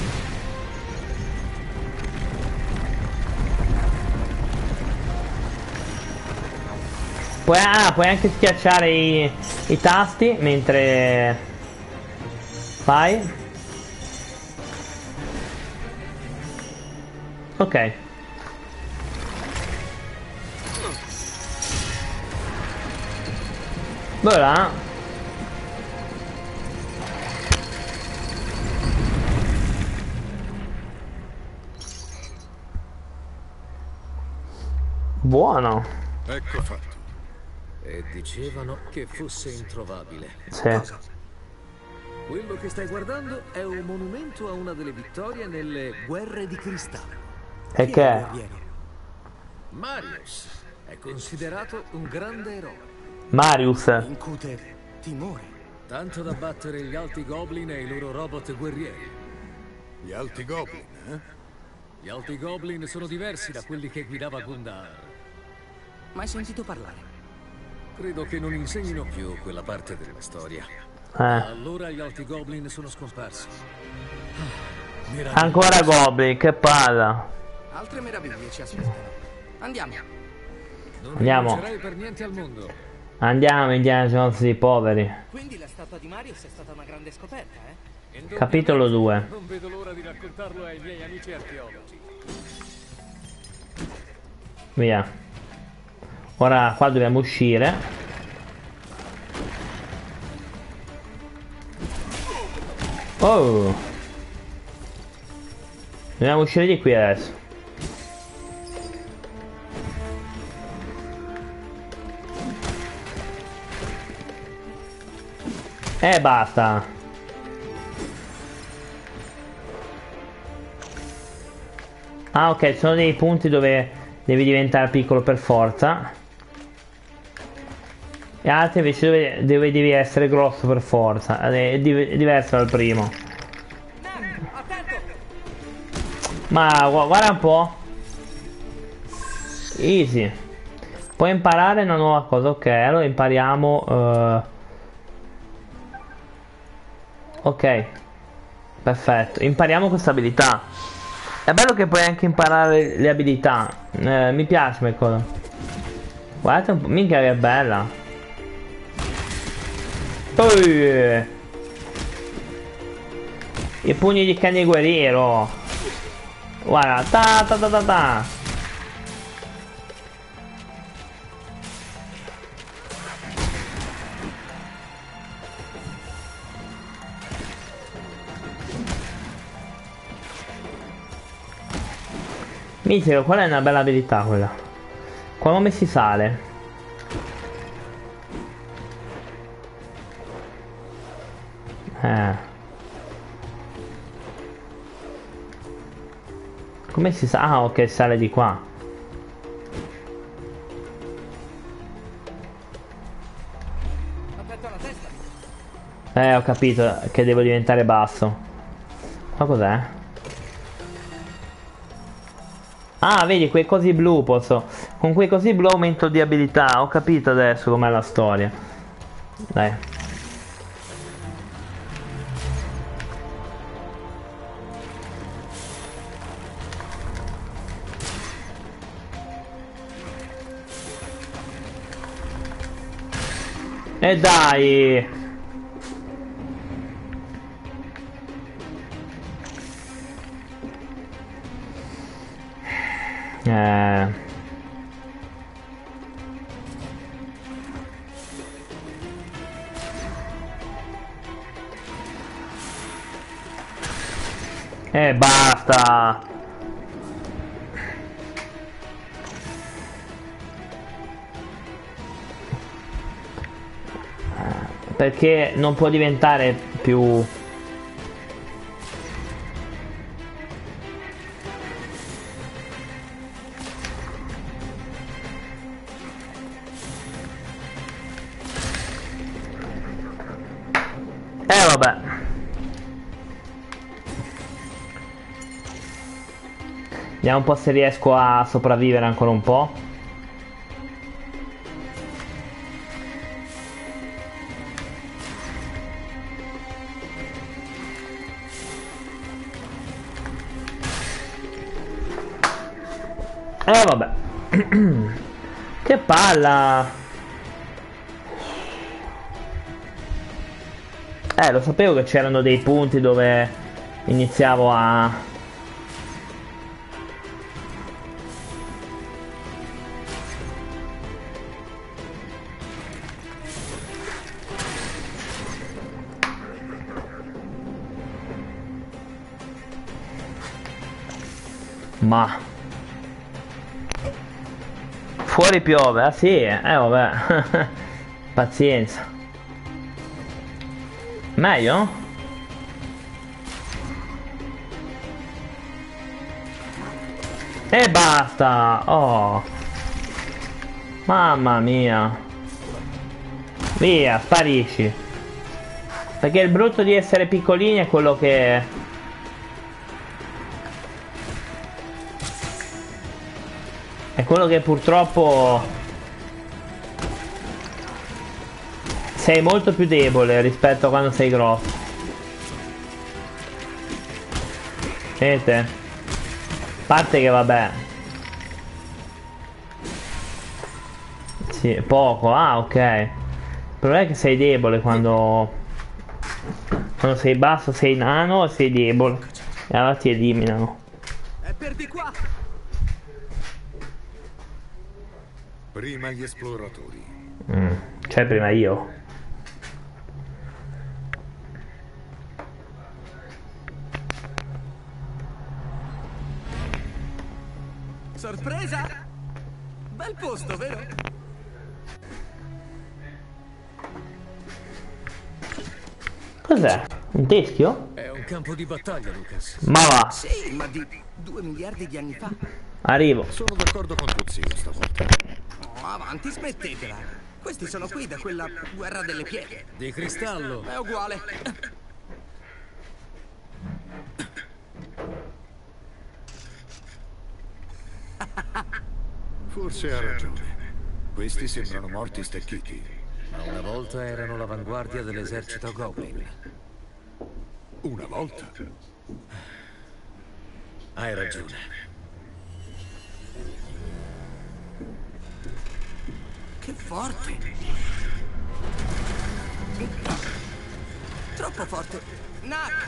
Puoi, ah, puoi anche schiacciare i, i tasti mentre fai. Ok. Voilà. Buono. Ecco fatto. E dicevano che fosse introvabile. Sì. Quello che stai guardando è un monumento a una delle vittorie nelle Guerre di cristallo. E Chi che è è? il guerriero? Marius. È considerato un grande eroe. Marius. Incute timore. Tanto da battere gli alti goblin e i loro robot guerrieri. Gli alti goblin, eh? Gli alti goblin sono diversi da quelli che guidava Gundar. Mai sentito parlare? Credo che non insegnino più quella parte della storia. Eh. Allora gli alti goblin sono scomparsi. Ah, meraviglia. Ancora Goblin, che palla. Altre meraviglie ci aspettano. Andiamo. Non Andiamo. rinuncerai per niente al mondo. Andiamo, Indiana Jones di poveri. Quindi la statua di Marius è stata una grande scoperta, eh? E Capitolo due. Non vedo l'ora di raccontarlo ai miei amici archeologi. Via. Ora qua dobbiamo uscire. Oh. Dobbiamo uscire di qui adesso. E basta. Ah ok, ci sono dei punti dove devi diventare piccolo per forza. E altri invece dove, dove devi essere grosso per forza. È, div è diverso dal primo. Ma gu guarda un po'. Easy. Puoi imparare una nuova cosa. Ok, allora impariamo uh... Ok. Perfetto. Impariamo questa abilità. È bello che puoi anche imparare le abilità. eh, Mi piace quel cosa. Guardate un po'. Minchia che bella. Oh, i pugni di cane guerriero. Guarda, ta ta ta ta ta. Mitico, quella è una bella abilità quella. Qua come si sale? Eh. Come si sa? Ah ok, sale di qua. Aspetta la testa. Eh, ho capito che devo diventare basso. Ma cos'è? Ah, vedi, quei cosi blu posso... Con quei cosi blu aumento di abilità. Ho capito adesso com'è la storia. Dai. E dai! Eh... E basta! Perché non può diventare più... Eh vabbè. Vediamo un po' se riesco a sopravvivere ancora un po'. Eh vabbè. Che palla. Eh lo sapevo che c'erano dei punti dove iniziavo a... Ma fuori piove, ah sì, eh vabbè. Pazienza. Meglio? E basta. Oh, mamma mia. Via, sparisci. Perché il brutto di essere piccolini è quello che... È quello che purtroppo sei molto più debole rispetto a quando sei grosso. Vedete? A parte che vabbè. Sì, poco. Ah, ok. Il problema è che sei debole quando... Quando sei basso sei nano e sei debole. E allora ti eliminano. È per di qua! Prima gli esploratori. Mm. Cioè prima io. Sorpresa! Bel posto, vero? Cos'è? Un teschio? È un campo di battaglia, Lucas. Ma va. Sì, ma di due miliardi di anni fa. Arrivo. Sono d'accordo con tuo zio stavolta. Oh, avanti, smettetela. Questi sono qui da quella guerra delle pietre. Di cristallo. È uguale. Forse ha ragione. Questi sembrano morti stecchiti. Ma una volta erano l'avanguardia dell'esercito Goblin. Una volta. Hai ragione. Che forte. Troppo forte. Knack!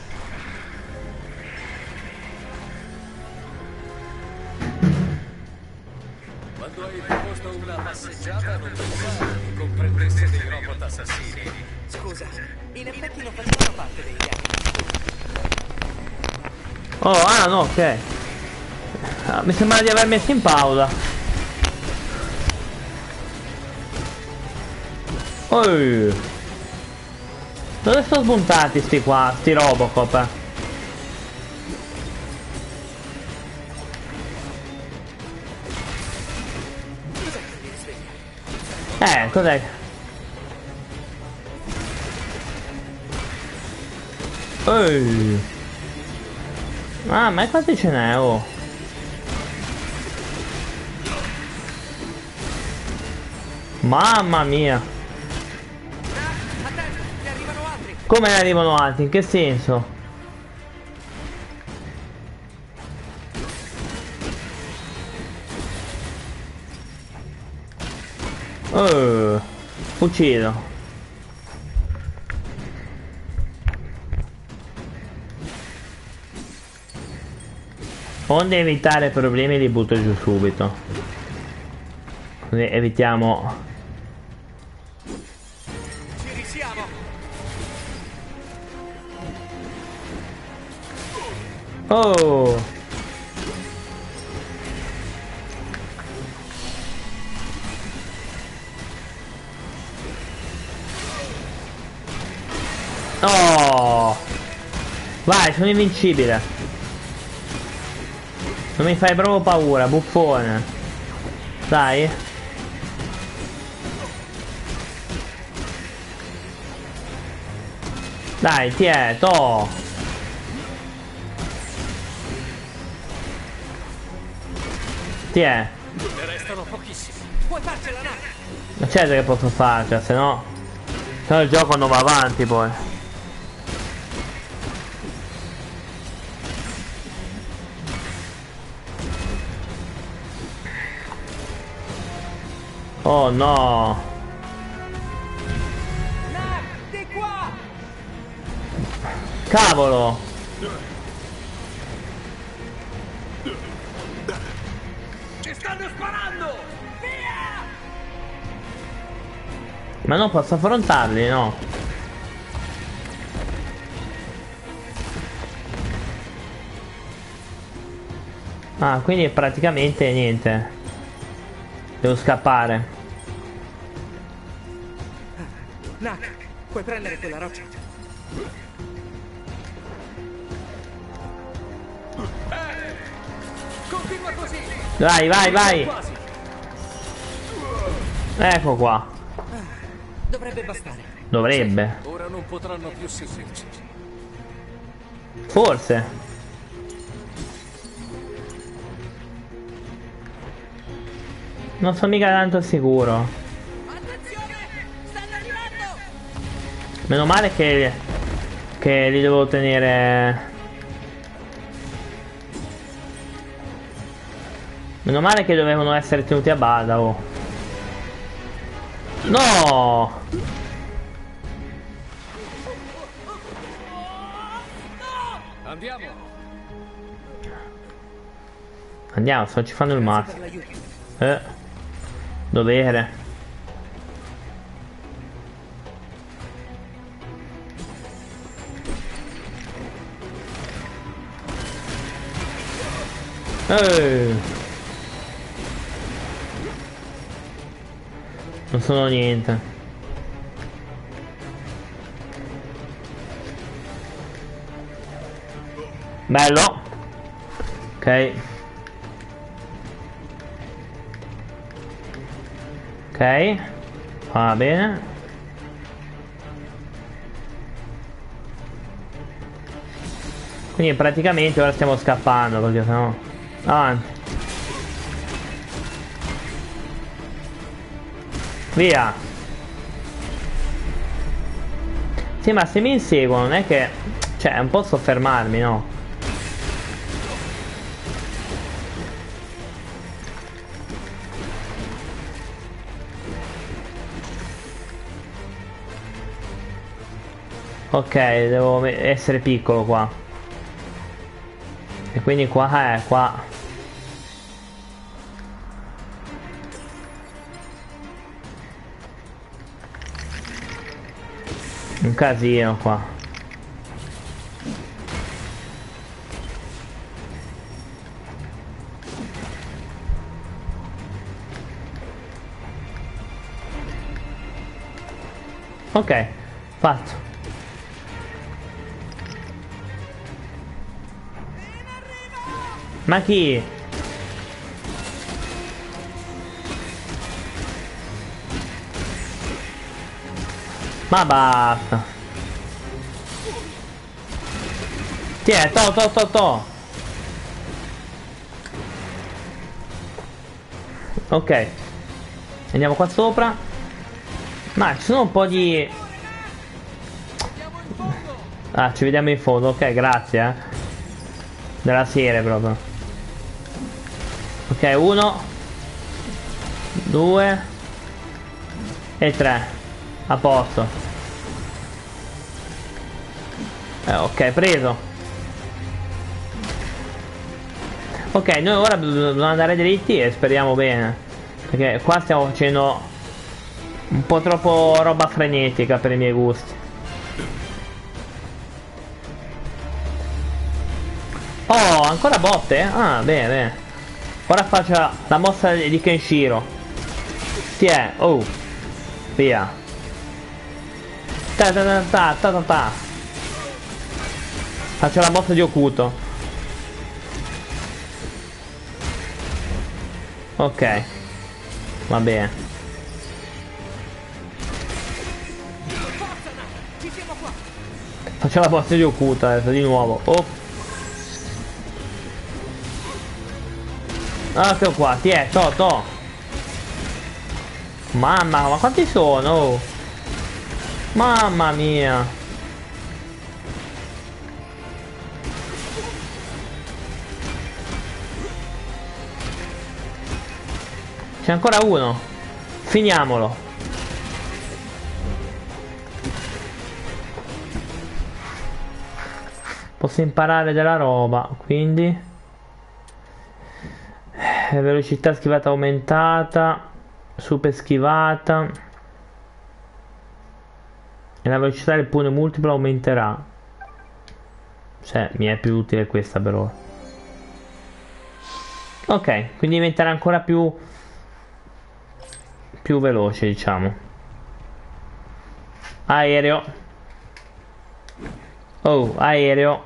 Quando hai proposto una passeggiata non pensavo che comprendesse dei robot assassini. Scusa, in effetti non facevano parte dei gatti. Oh, ah no, ok. Ah, mi sembra di aver messo in pausa. Oh. Dove sono spuntati sti qua, sti Robocop? Eh, cos'è? Oh. Ah, ma quanti ce n'è, oh? Mamma mia. Attento, ne arrivano altri. Come ne arrivano altri? In che senso? Oh, uccido. Onde evitare problemi li butto giù subito. Così evitiamo. Ci risiamo. Oh! Oh! Vai, sono invincibile. Non mi fai proprio paura, buffone. Dai. Dai, ti è, to. Ti è. Ne restano pochissimi. Puoi farcela, Nak. Ma certo che posso farcela, se no. Se no il gioco non va avanti poi. Oh no! Nak, di qua! Cavolo! Ci stanno sparando! Via! Ma non posso affrontarli, no? Ah, quindi praticamente niente. Devo scappare. Nak, puoi prendere quella roccia? Continua così! Vai, vai, vai! Quasi! Ecco qua. Dovrebbe bastare. Dovrebbe. Ora non potranno più seguirci. Forse. Non sono mica tanto sicuro. Attenzione! Stanno arrivando! Meno male che Che li devo tenere. Meno male che dovevano essere tenuti a bada, oh. No! Andiamo! Andiamo, sto ci fanno il mazzo. Per l'aiuto. Eh. Dovere. Eh. Non sono niente. Bello. Ok. Ok. Va bene. Quindi praticamente ora stiamo scappando perché sennò. Avanti. Via. Sì, ma se mi inseguono non è che. Cioè, non posso fermarmi, no? Ok, devo essere piccolo qua. E quindi qua è qua. Un casino qua. Ok, fatto. Ma chi? Ma basta. Ti è, to, to, to, to. Ok. Andiamo qua sopra. Ma ci sono un po' di. Ah, ci vediamo in fondo. Ok, grazie, eh. Della serie proprio. Ok, uno, due e tre. A posto. Eh, ok, preso. Ok, noi ora dobbiamo andare dritti e speriamo bene. Perché qua stiamo facendo un po' troppo roba frenetica per i miei gusti. Oh, ancora botte? Ah, bene, bene. Ora faccio la mossa di Kenshiro. Ti è, oh. Via. Ta ta ta ta ta ta ta. Faccio la mossa di Okuto. Ok. Va bene. Faccio la mossa di Okuto adesso di nuovo. Oh. Ecco qua, ti è, to, to. Mamma, ma quanti sono? Oh. Mamma mia. C'è ancora uno. Finiamolo. Posso imparare della roba, quindi velocità schivata aumentata, super schivata, e la velocità del pugno multiplo aumenterà. Cioè, mi è più utile questa per ora. Ok, quindi diventerà ancora più più veloce, diciamo. Aereo. Oh, aereo.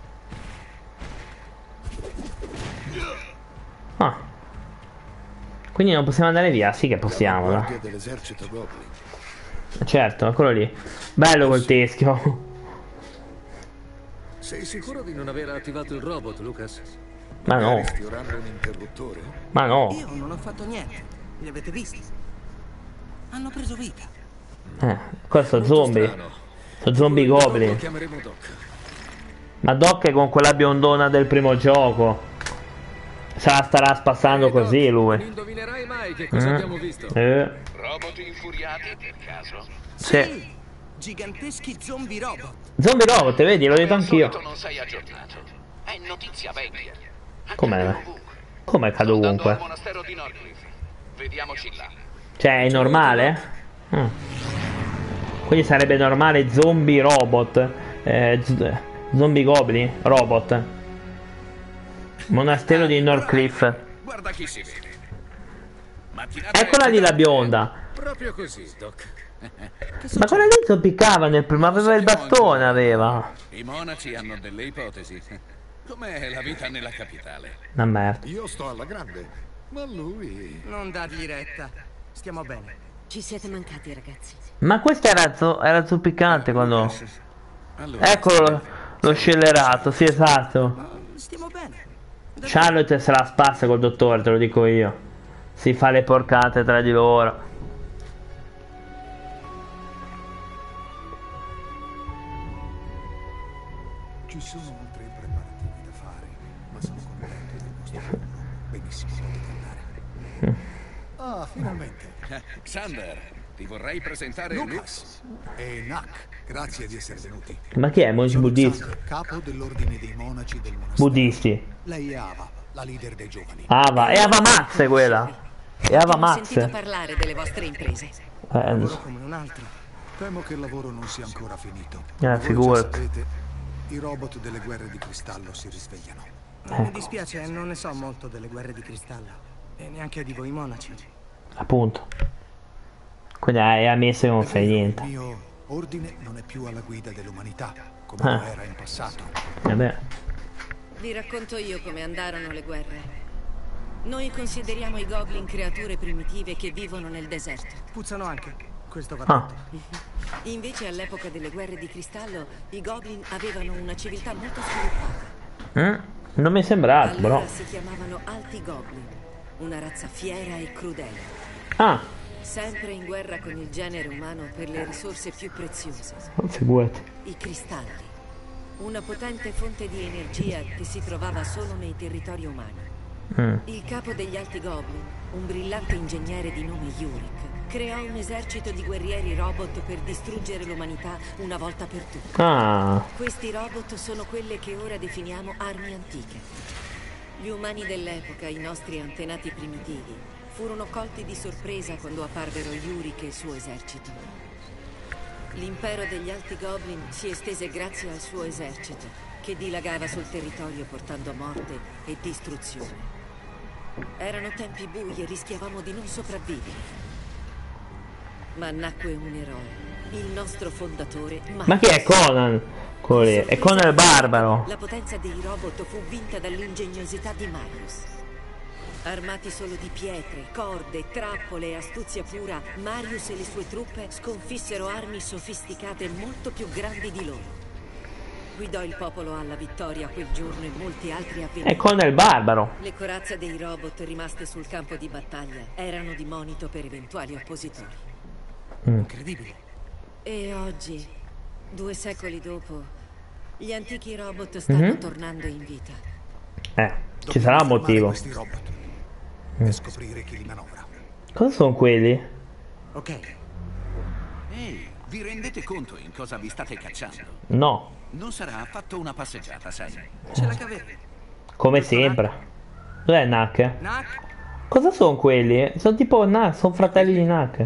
Ah. Quindi non possiamo andare via? Sì che possiamo, no? dell'esercito Goblin. Certo, eccolo lì. Bello quel teschio. Sei sicuro di non aver attivato il robot, Lucas? Ma no. Sfiorando un interruttore? Ma no. Io non ho fatto niente. Li avete visti? Hanno preso vita. Eh, questo zombie. Sono zombie goblin. Lo chiameremo Doc. Ma Doc è con quella biondona del primo gioco. Se la starà spassando così lui. Non indovinerai mai che cosa Mm. abbiamo visto. Eh, Robot infuriati per caso? sì. Giganteschi zombie robot. Zombie robot, vedi, l'ho detto Come al anch'io. solito non sei aggiornato. È notizia vecchia. Com'è? Accade ovunque. Come cade Sto andando al ovunque? monastero di Norcliffe. Vediamoci là. Cioè, è normale? Mm. Quindi sarebbe normale zombie robot. Eh, z- zombie goblin robot. Monastero di Norcliffe. Guarda chi si vede. Mattinata Eccola lì la bionda. Proprio così, Doc. Ma quella lì zoppicava nel primo, aveva il bastone, aveva. I monaci hanno delle ipotesi. Com'è la vita nella capitale? Una merda. Io sto alla grande, ma lui... Non dargli retta. Stiamo bene. Ci siete mancati, ragazzi. Ma questa era, zo- era zoppicante quando... Allora, Eccolo lo scellerato, sì esatto. Ma stiamo bene. Charlotte se la spassa col dottore, te lo dico io. Si fa le porcate tra di loro. Ci sono altri preparativi da fare, ma sono contento del vostro lavoro. Benissimo, potete andare. Ah, finalmente. Xander, ti vorrei presentare Lucas e Nak, grazie di essere venuti. Ma chi è? Monaci Sono buddisti? Xander, capo dell'ordine dei monaci del monastero. Buddisti. Lei è Ava, la leader dei giovani. Ava, è Ava Max quella. È Ava Abbiamo sentito Max. parlare delle vostre imprese. Eh, Lavoro come un altro. Temo che il lavoro non sia ancora finito. Eh, Come voi già figurati. sapete, i robot delle guerre di cristallo si risvegliano. Mi dispiace, non ne so molto delle guerre di cristallo. E neanche di voi monaci. appunto. Quindi hai ammesso che non sai niente. Il mio ordine non è più alla guida dell'umanità, come Ah. lo era in passato. Vabbè. Vi racconto io come andarono le guerre. Noi consideriamo i goblin creature primitive che vivono nel deserto. Puzzano anche. Questo va Ah, detto. Invece all'epoca delle guerre di cristallo i goblin avevano una civiltà molto sviluppata. mm, non mi è sembrato, Allora però. si chiamavano Alti Goblin, una razza fiera e crudele, Ah, sempre in guerra con il genere umano per le risorse più preziose, figurati. i cristalli. Una potente fonte di energia che si trovava solo nei territori umani. Mm. Il capo degli Alti Goblin, un brillante ingegnere di nome Yurik, creò un esercito di guerrieri robot per distruggere l'umanità una volta per tutte. Ah, Questi robot sono quelle che ora definiamo armi antiche. Gli umani dell'epoca, i nostri antenati primitivi, furono colti di sorpresa quando apparvero Yurik e il suo esercito. L'impero degli Alti Goblin si estese grazie al suo esercito, che dilagava sul territorio portando morte e distruzione. Erano tempi bui e rischiavamo di non sopravvivere. Ma nacque un eroe, il nostro fondatore, Marius. Ma chi è Conan? Quello lì. È Conan il barbaro. La potenza dei robot fu vinta dall'ingegnosità di Marius. Armati solo di pietre, corde, trappole e astuzia pura, Marius e le sue truppe sconfissero armi sofisticate molto più grandi di loro. Guidò il popolo alla vittoria quel giorno e molti altri avvenimenti. È Conan il barbaro. Le corazze dei robot rimaste sul campo di battaglia erano di monito per eventuali oppositori. Mm. Incredibile. E oggi, due secoli dopo, gli antichi robot stanno Mm-hmm. tornando in vita. Eh, ci sarà un motivo. Questi robot e scoprire chi li manovra. Cosa sono quelli? Ok. Ehi, vi rendete conto in cosa vi state cacciando? No, Non sarà affatto una passeggiata, sai? Ce la cavevi. come sempre. Cos'è Nak? Nak? Cosa sono quelli? Sono tipo Nak, sono fratelli di Nak.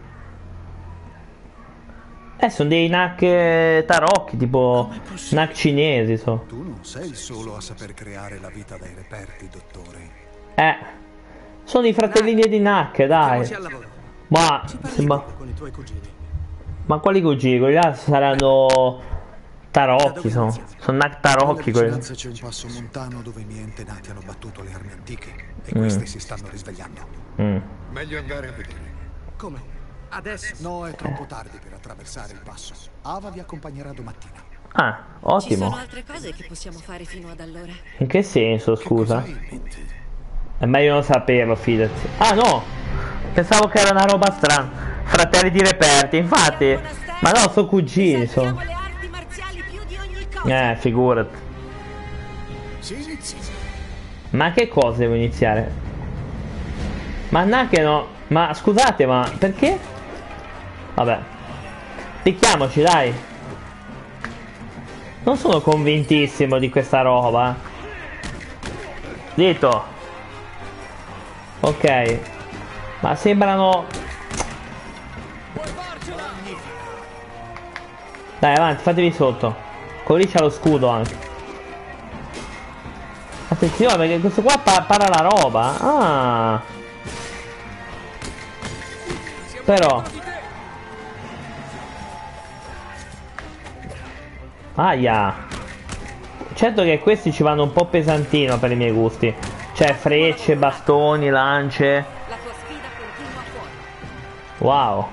Eh, sono dei Nak eh, tarocchi, tipo Nak cinesi, so. Tu non sei il solo a saper creare la vita dai reperti, dottore. Eh, sono i fratellini di Nak, dai. Mettiamoci al lavoro. Ma, Ci parli sembra... poco con i tuoi cugini. Ma quali cugini? Quelli là saranno tarocchi, sono. Sono Nak tarocchi Nelle quelli. vicinanze c'è un passo montano dove i miei antenati hanno battuto le armi antiche e Mm. questi si stanno risvegliando. Mm. Meglio andare a vedere. Come? Adesso? No, è troppo tardi per attraversare il passo. Ava vi accompagnerà domattina. Ah, Ci ottimo. sono altre cose che possiamo fare fino ad allora. In che senso, scusa? Cosa hai in mente? È meglio non saperlo, fidati. Ah no! Pensavo che era una roba strana. Fratelli di reperti, infatti. Ma no, sono cugini, sono. Sappiamo le arti marziali più di ogni cosa. Eh, figurati. Si inizi. Ma che cosa devo iniziare? Ma neanche no. Ma scusate, ma perché? Vabbè. Picchiamoci, dai. Non sono convintissimo di questa roba. Dito. Ok. Ma sembrano... Dai, avanti, fatevi sotto. Quello lì c'ha lo scudo anche. Attenzione, perché questo qua pa para la roba. Ah. Però. Aia. Certo che questi ci vanno un po' pesantino per i miei gusti. Cioè frecce, bastoni, lance. La tua sfida continua fuori. Wow.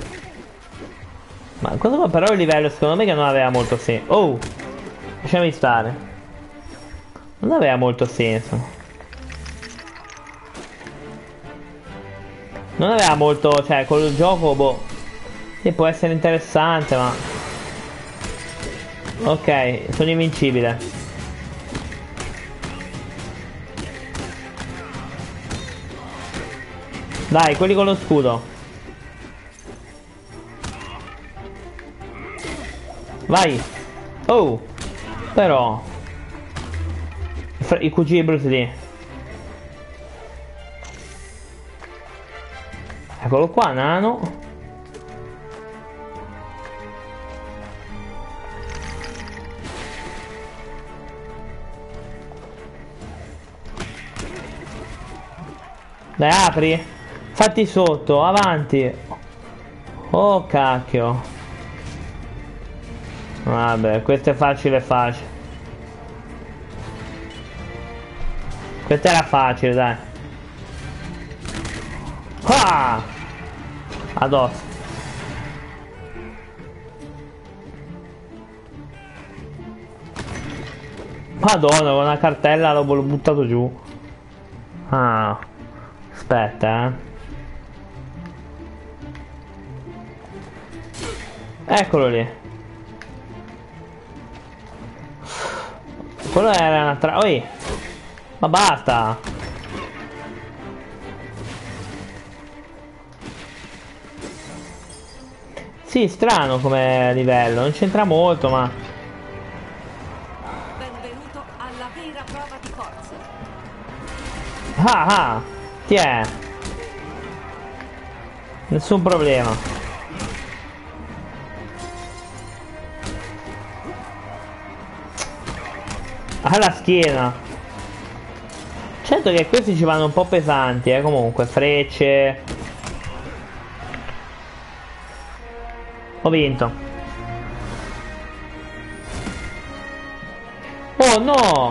Ma questo qua però è il livello secondo me che non aveva molto senso. Oh. Lasciami stare. Non aveva molto senso. Non aveva molto, cioè col gioco, boh. Sì, può essere interessante, ma... Ok, sono invincibile. Dai, quelli con lo scudo. Vai. Oh. Però i cugini Bruce Lee. Eccolo qua, nano. Dai, apri. Fatti sotto, avanti. Oh cacchio. Vabbè, questo è facile facile. Questa era facile, dai. Ah! Addosso. Madonna, con una cartella l'ho buttato giù. Ah. Aspetta, eh. Eccolo lì. Quello era un'altra... Oi! Ma basta! Sì, strano come livello, non c'entra molto, ma... Benvenuto alla vera prova di forza. Ah ah, ti è. Nessun problema. Alla schiena. Certo che questi ci vanno un po' pesanti, eh, comunque, frecce. Ho vinto. Oh no!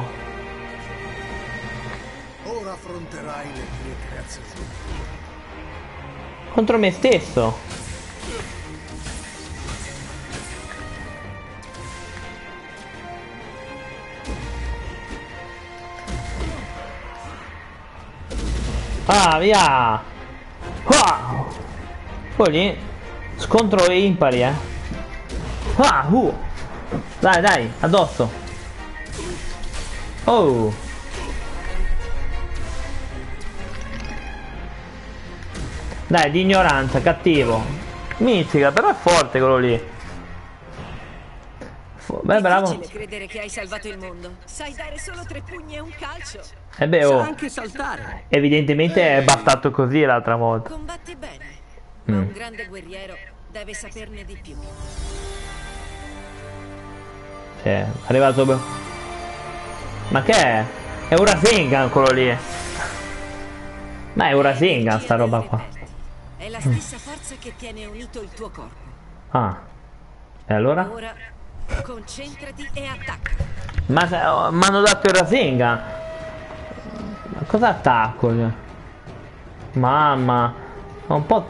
Ora affronterai le mie creazioni. Contro me stesso. Ah, via! Wow! Poi lì scontro impari, eh. Ah, uh! Dai, dai, addosso. Oh! Dai, di ignoranza, cattivo. Mizzica, però è forte quello lì. F Beh, bravo. Difficile credere che hai salvato il mondo. Sai dare solo tre pugni e un calcio. E beh, Sa oh. anche saltare. Evidentemente è bastato così l'altra volta. Combatti bene, ma Mm. un grande guerriero deve saperne di più. Cioè, è arrivato. Ma che è? È un Rasengan quello lì. Ma è un Rasengan sta roba qua. È la stessa forza che tiene unito il tuo corpo. Ah. E allora? Ora concentrati e attacca. Ma se- oh, mi hanno dato il Rasengan. Ma cosa attacco io? Mamma. Ho un po'.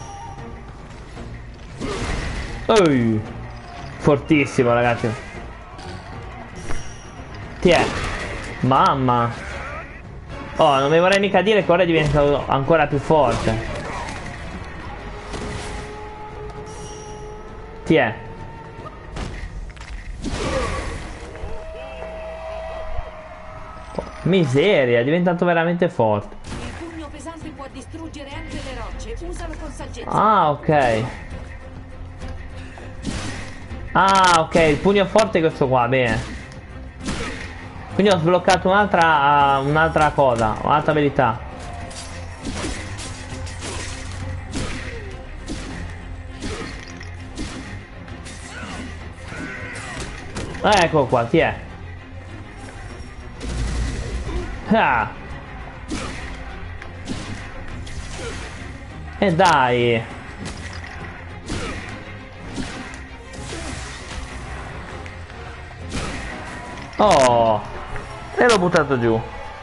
Ehi. Fortissimo, ragazzi. Ti è. Mamma. Oh, non mi vorrei mica dire che ora è diventato ancora più forte. Ti è. Oh, miseria, è diventato veramente forte. Il pugno pesante può distruggere anche le rocce. Usalo con saggezza. Ah, ok. Ah, ok, il pugno forte è questo qua, bene. Quindi ho sbloccato un'altra uh, un'altra cosa, un'altra abilità. Ecco qua, ti è. Ah. E dai. Oh. E l'ho buttato giù.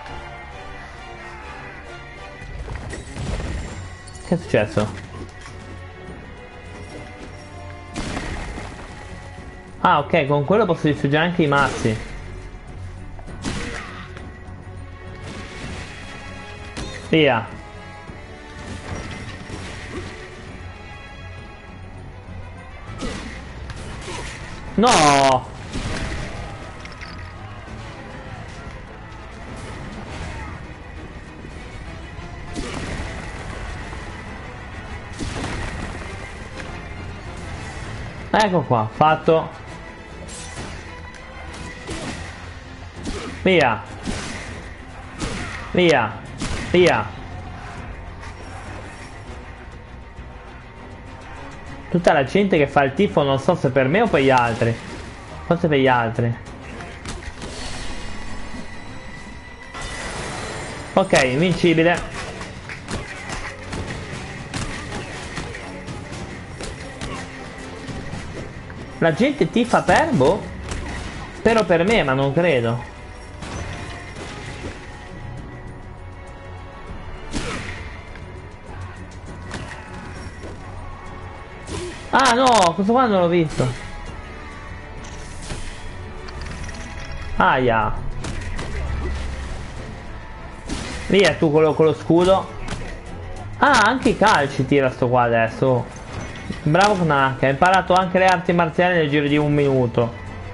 Che è successo? Ah, ok, con quello posso distruggere anche i mazzi. Via. No! Ecco qua, fatto. Via. Via. Via. Tutta la gente che fa il tifo, non so se per me o per gli altri. Forse per gli altri. Ok, invincibile. La gente tifa per boh? Spero per me, ma non credo. Ah no, questo qua non l'ho visto. Aia. Via tu quello con lo scudo. Ah, anche i calci tira sto qua adesso. Bravo Knack, ha imparato anche le arti marziali nel giro di un minuto.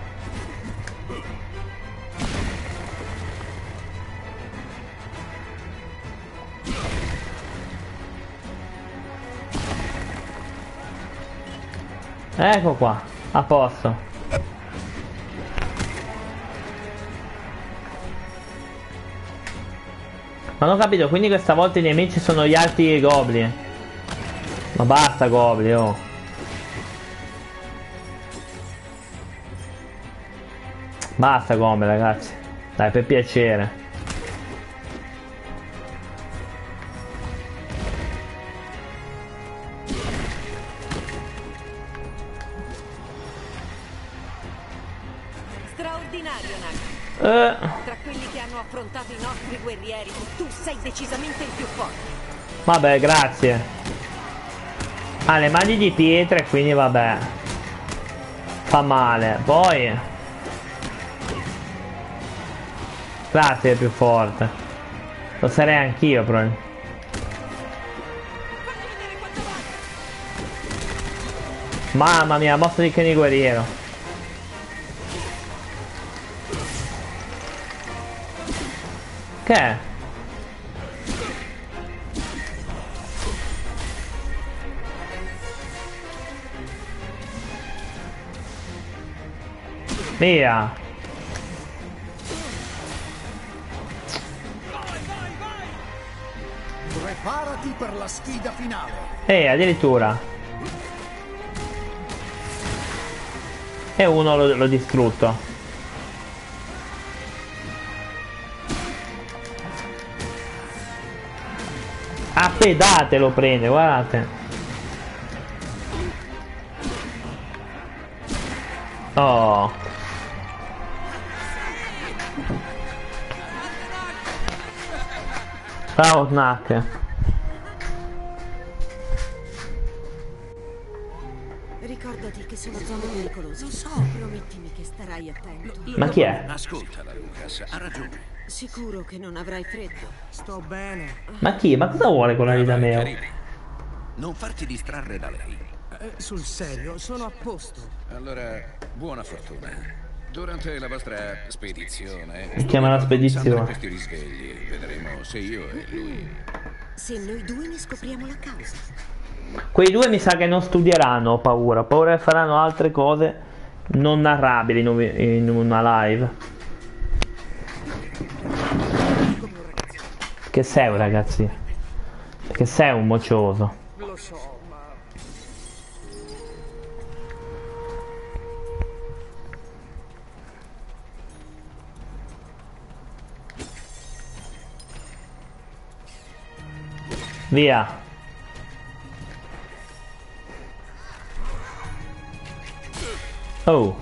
Ecco qua, a posto. Non ho capito, quindi questa volta i nemici sono gli altri goblin. Ma basta goblin, oh. Basta goblin, ragazzi. Dai, per piacere. Straordinario, Nag. Eh, Tra quelli che hanno affrontato i nostri guerrieri, tu sei decisamente il più forte. vabbè, grazie. Ha le mani di pietra e quindi vabbè. Fa male. Poi grazie, è più forte. Lo sarei anch'io, probabilmente. Mamma mia, mossa di Kenny guerriero. Che è? Via. Preparati per la sfida finale. Eh, addirittura. E uno l'ho l'ho distrutto. A pedate lo prende, guardate. Oh. Ciao Knack. Ricordati che sono zone pericolose. Lo so. Promettimi che starai attento. Ma chi è? Ascoltala, Lucas, ha ragione. Sicuro che non avrai freddo. Sto bene. Ma chi? Ma cosa vuole quella di da me? Arrivi. Non farti distrarre da lei. Eh, sul serio, sono a posto. Allora, buona fortuna. Durante la vostra spedizione... Si chiama la spedizione. questi risvegli. Vedremo se io e lui... Se noi due ne scopriamo la causa. Quei due mi sa che non studieranno, ho paura. Ho paura che faranno altre cose non narrabili in un- in una live. Che sei un ragazzi? Che sei un mocioso. Lo so, ma... Via. Oh.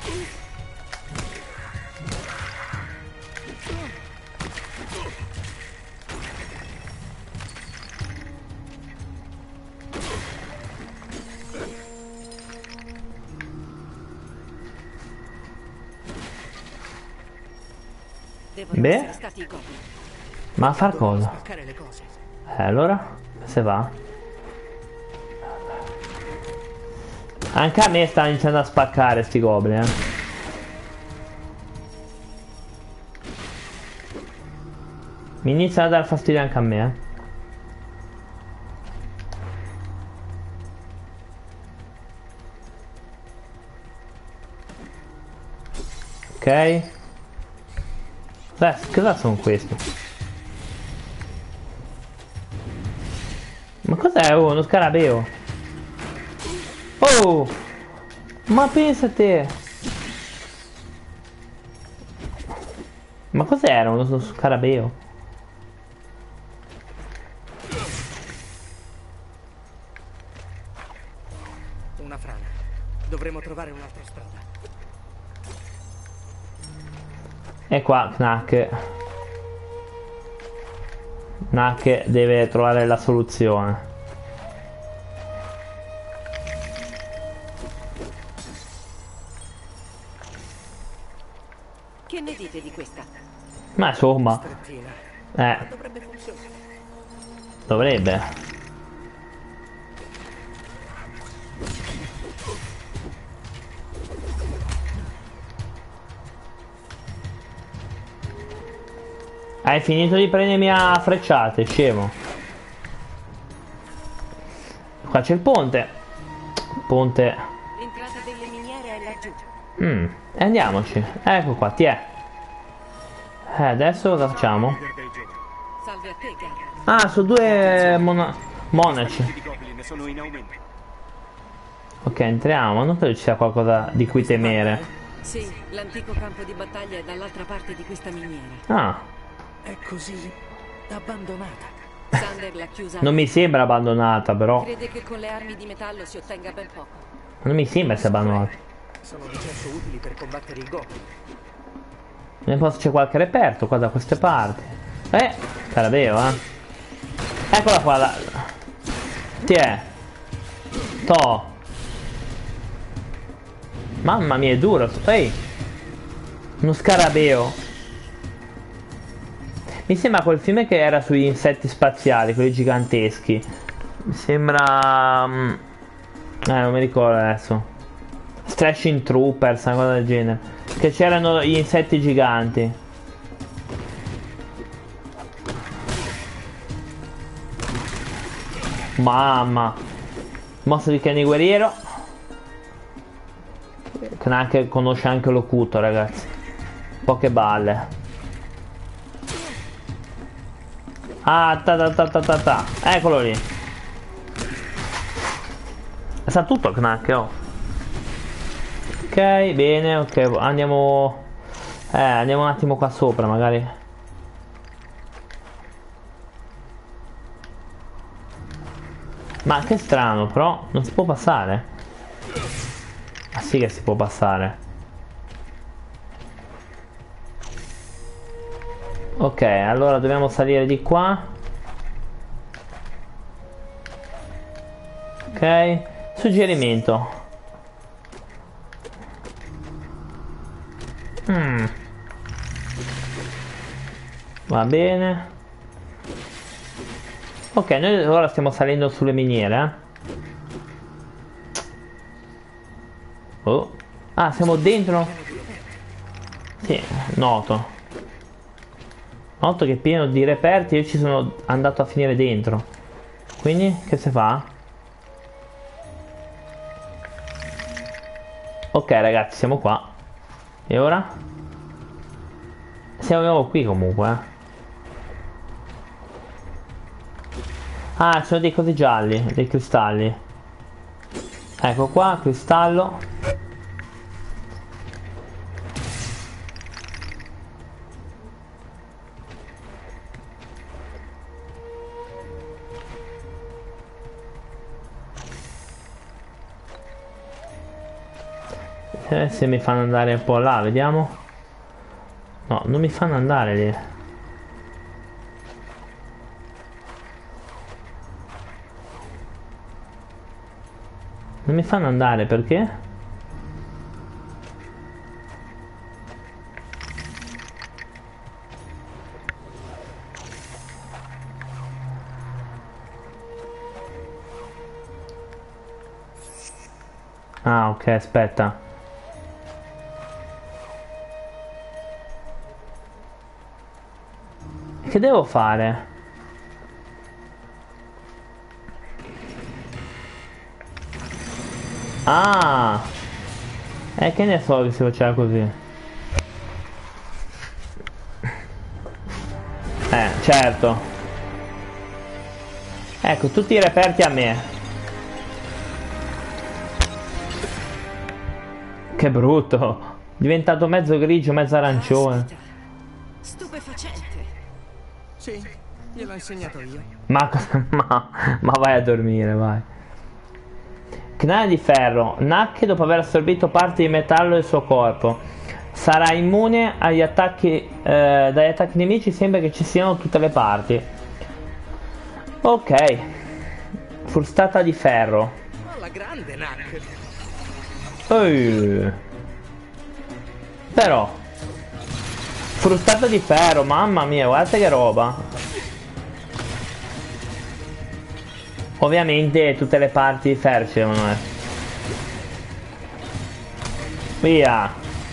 Devono Beh. essere stati i goblin. Ma a far cosa? Spaccare le cose. Eh, allora? Se va? Anche a me stanno iniziando a spaccare sti goblin, eh. Mi iniziano a dar fastidio anche a me, eh. Ok. Beh, cosa sono questi? Ma cos'è? Oh, uno scarabeo. Oh! Ma pensa te! Ma cos'era uno scarabeo? Una frana. Dovremmo trovare un'altra strada. E qua Knack Knack deve trovare la soluzione. Che ne dite di questa? Ma insomma, Strettina. eh, Dovrebbe funzionare. dovrebbe. Hai finito di prendermi a frecciate, scemo. Qua c'è il ponte. Ponte. L'entrata delle miniere è laggiù. Mm, e andiamoci. Ecco qua, ti è. Eh, adesso cosa facciamo? Salve a te, Garrett. Ah, sono due mona monaci. I goblin sono in aumento. Ok, entriamo, ma non credo ci sia qualcosa di cui temere. Sì, l'antico campo di battaglia è dall'altra parte di questa miniera. Ah, È così abbandonata. Sander l'ha chiusa. non mi sembra abbandonata, però. Crede che con le armi di metallo si ottenga ben poco. Non mi sembra sia abbandonata. Sono di certo utili per combattere i goblin. Ne posso c'è qualche reperto qua da queste parti. Eh, te la bevo, eh. Eccola qua, la... Ti è. To. Mamma mia, è duro. Ehi. Uno scarabeo. Mi sembra quel film che era sugli insetti spaziali, quelli giganteschi. Mi sembra... Eh, non mi ricordo adesso. Strashing Troopers, una cosa del genere. Che c'erano gli insetti giganti. Mamma. Mossa di Kenny Guerriero. Che anche conosce anche l'Oculto, ragazzi. Poche balle. Ah, ta ta ta ta ta ta. Eccolo lì. Sa tutto Knack, oh. Ok, bene, ok, andiamo... Eh, andiamo un attimo qua sopra, magari. Ma che strano, però non si può passare. Ah sì che si può passare. Ok, allora dobbiamo salire di qua. Ok, suggerimento. Mm. Va bene. Ok, noi ora stiamo salendo sulle miniere, eh? Oh. Ah, siamo dentro? Sì, noto. Noto che è pieno di reperti. Io ci sono andato a finire dentro. Quindi, che si fa? Ok ragazzi, siamo qua. E ora? Siamo qui comunque, eh. Ah, ci sono dei cosi gialli, dei cristalli. Ecco qua, cristallo. Eh, se mi fanno andare un po' là, vediamo. No, non mi fanno andare lì. Non mi fanno andare perché? Ah, ok, aspetta. Che devo fare? Ah! E eh, che ne so che si faceva così? Eh, certo. Ecco, tutti i reperti a me. Che brutto. Diventato mezzo grigio, mezzo arancione. Stupefacente. Sì, gliel'ho insegnato io. Ma, ma, ma vai a dormire, vai. Cranio di ferro. Knack, dopo aver assorbito parte di metallo del suo corpo, sarà immune agli attacchi eh, dagli attacchi nemici. Sembra che ci siano tutte le parti. Ok. Frustata di ferro. Alla grande, Knack. Ehi. Però frustata di ferro, mamma mia, guardate che roba. Ovviamente tutte le parti di ferro ci devono essere. Via.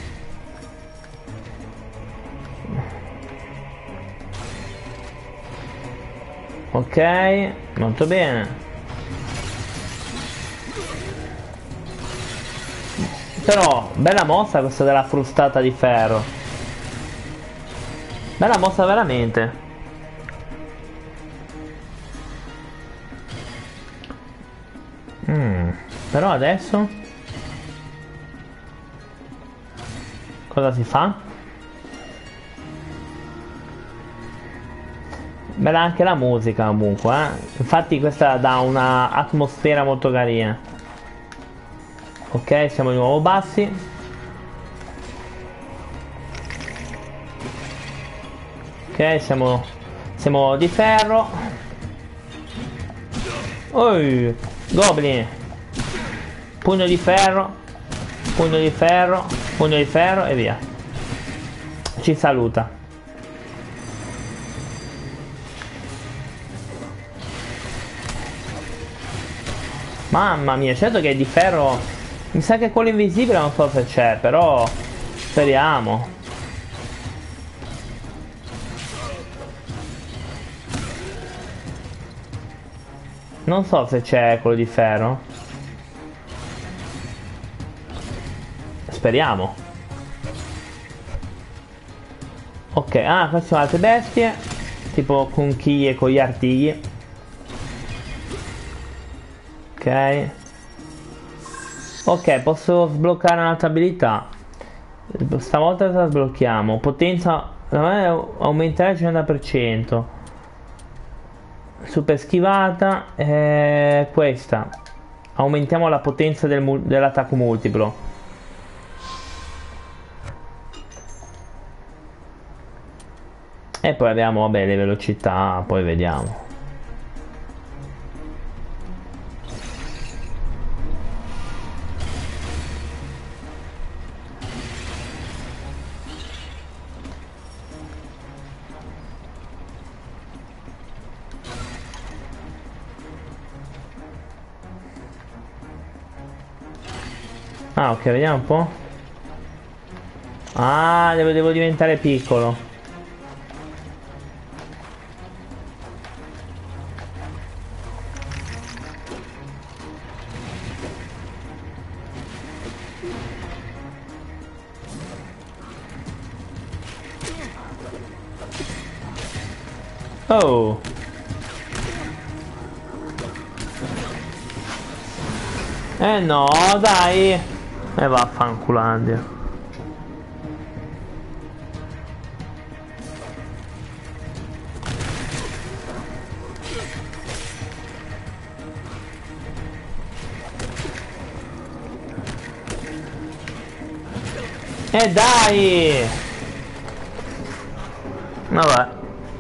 Ok, molto bene. Però, bella mossa questa della frustata di ferro. Bella mossa veramente. Mm. Però adesso cosa si fa? Bella anche la musica comunque, eh? Infatti questa dà una atmosfera molto carina. Ok, siamo di nuovo bassi. Ok, siamo siamo di ferro. Oi, goblin. Pugno di ferro. Pugno di ferro. Pugno di ferro e via. Ci saluta. Mamma mia, certo che è di ferro. Mi sa che quello invisibile non so se c'è, però speriamo. Non so se c'è quello di ferro. Speriamo. Ok, ah, queste sono altre bestie. Tipo conchiglie con gli artigli. Ok. Ok, posso sbloccare un'altra abilità. Stavolta la sblocchiamo. Potenza aumentare il cinquanta per cento. Super schivata. E questa. Aumentiamo la potenza del, dell'attacco multiplo. E poi abbiamo, vabbè, le velocità. Poi vediamo. Ah, ok, vediamo un po'. Ah, devo, devo diventare piccolo. Oh. Eh no, dai. E vaffanculandia. E dai! Vabbè.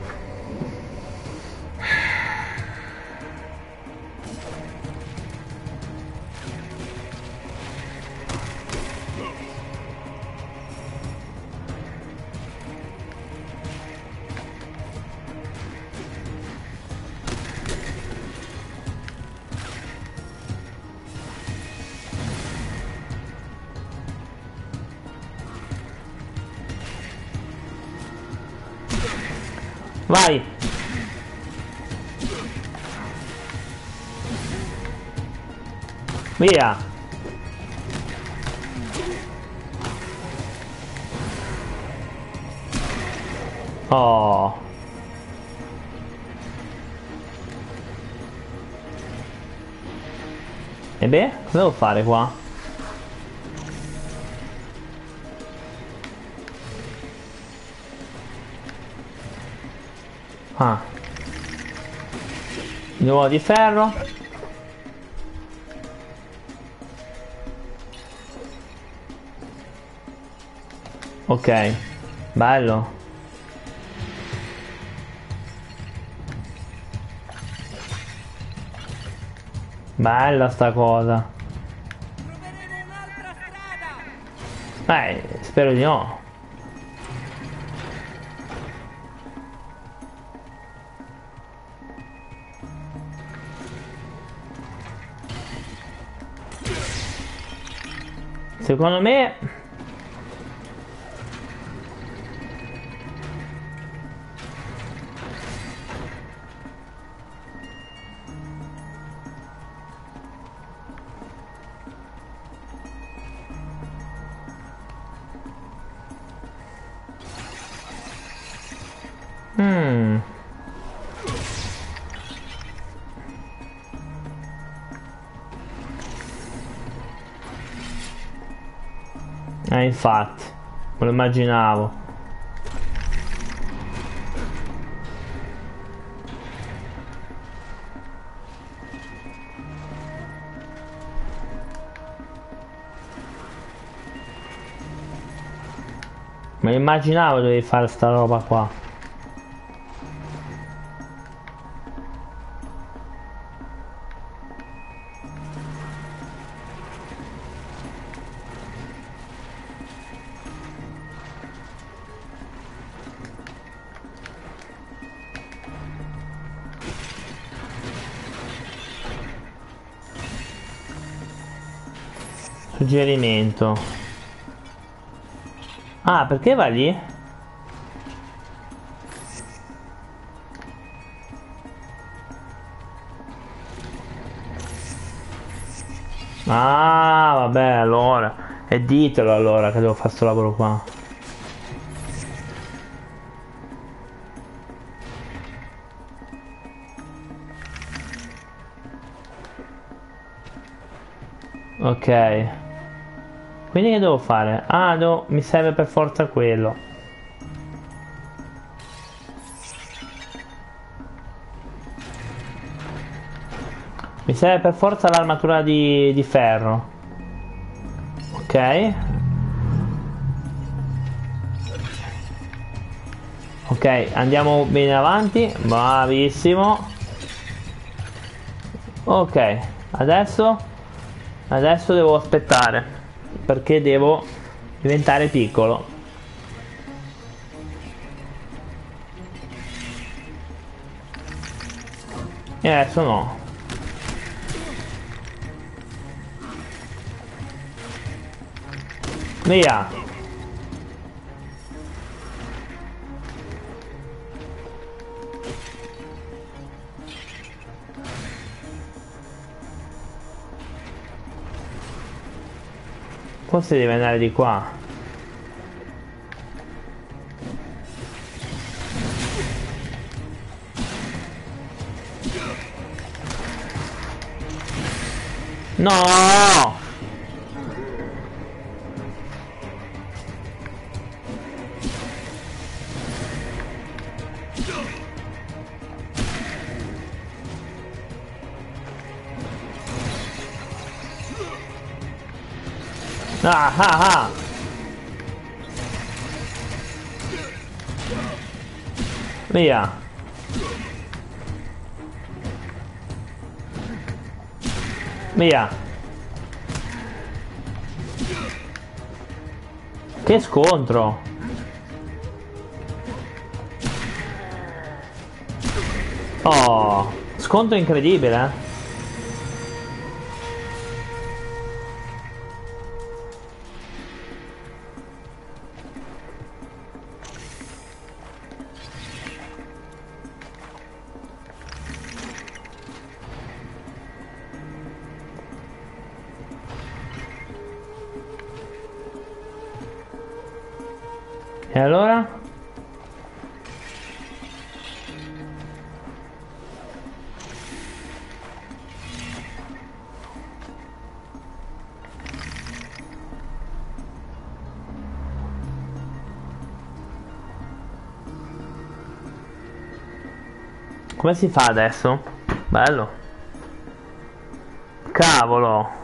Vai! Via! Oh! E beh, cosa devo fare qua? Ah. Di nuovo di ferro. Ok. Bello. Bella sta cosa. Troveremo un'altra strada. Eh, spero di no. Secondo me Hmm. Eh, infatti, me lo immaginavo. Me lo immaginavo dovevi fare sta roba qua. Suggerimento. Ah, perché va lì? Ah, vabbè, allora. E ditelo allora che devo fare sto lavoro qua. Ok. Quindi che devo fare? Ah, no, mi serve per forza quello. Mi serve per forza l'armatura di, di ferro. Ok. Ok, andiamo bene avanti. Bravissimo. Ok, adesso Adesso devo aspettare, perché devo diventare piccolo. E adesso no. Via. Forse deve andare di qua. No! Ah ah ah! Via! Via! Che scontro! Oh! Scontro incredibile, eh? E allora? Come si fa adesso? Bello. Cavolo.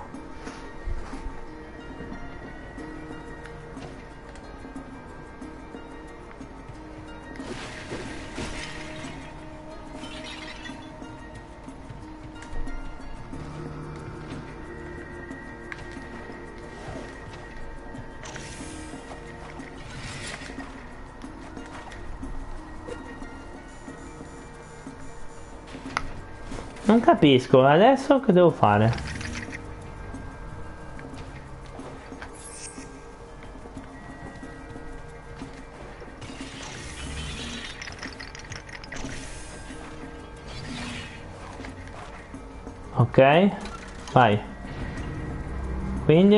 Non capisco, adesso che devo fare? Ok, vai. Quindi?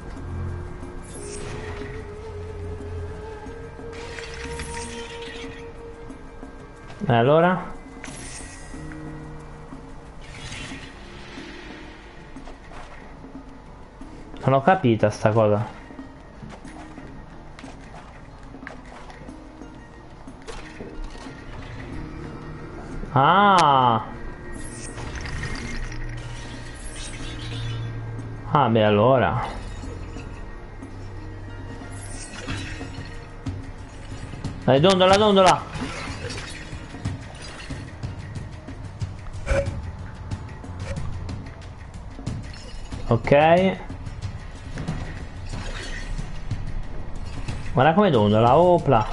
E allora? Non ho capito sta cosa. Ah. Ah, beh, allora. Dai, dondola, dondola. Ok. Guarda come dondola, opla.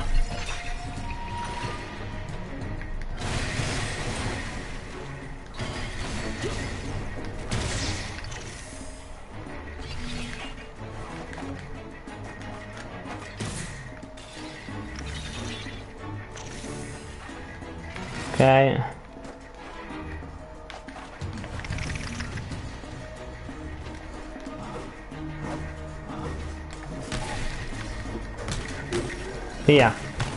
Ok. Via.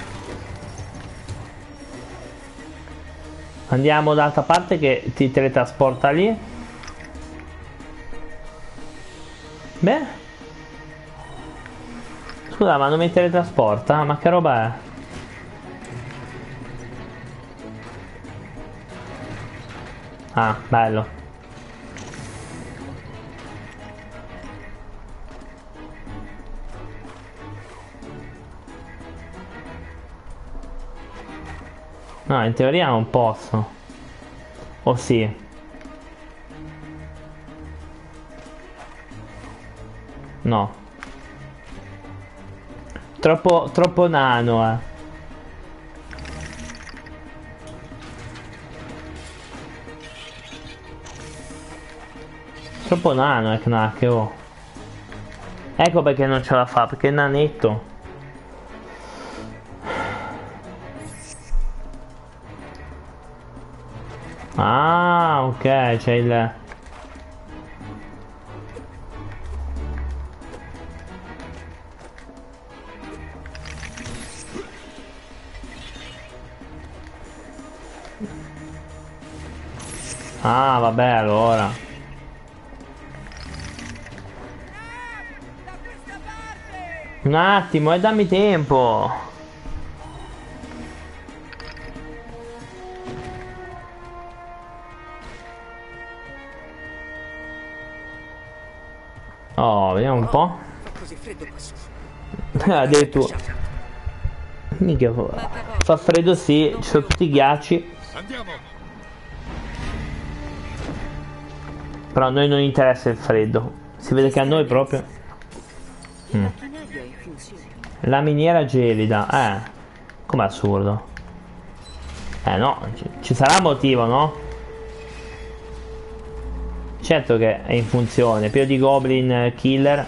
Andiamo dall'altra parte che ti teletrasporta lì. Beh. Scusa, ma non mi teletrasporta? Ma che roba è? Ah, bello. No, in teoria non posso. O sì? No. Troppo, troppo nano, eh. Troppo nano, eh, Knack, oh. Ecco perché non ce la fa, perché è nanetto. Ah, ok, c'è il... Ah, vabbè, allora. Un attimo, e dammi tempo. Oh, vediamo un po'. Così freddo questo. Addirittura. Mica fa freddo, sì, ci sono tutti i ghiacci. Andiamo. Però a noi non interessa il freddo. Si vede che a noi proprio. Mm. La miniera gelida. Eh. Com'è assurdo. Eh no, ci, ci sarà motivo, no? Certo che è in funzione. Più di Goblin Killer.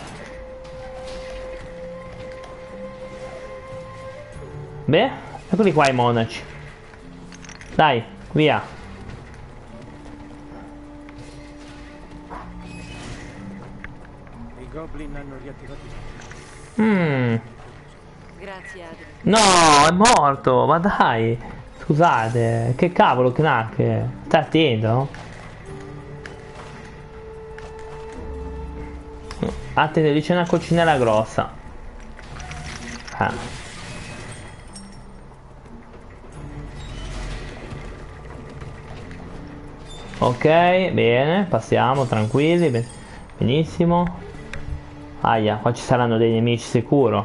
Beh, eccoli qua i monaci. Dai, via. I Goblin hanno riattivato. Mm. Grazie, Adri. No, è morto, ma dai. Scusate, che cavolo, Knack. Stai attento, no? Attento, lì c'è una coccinella grossa. Ah. Ok, bene, passiamo, tranquilli, ben- benissimo. Aia, qua ci saranno dei nemici sicuro.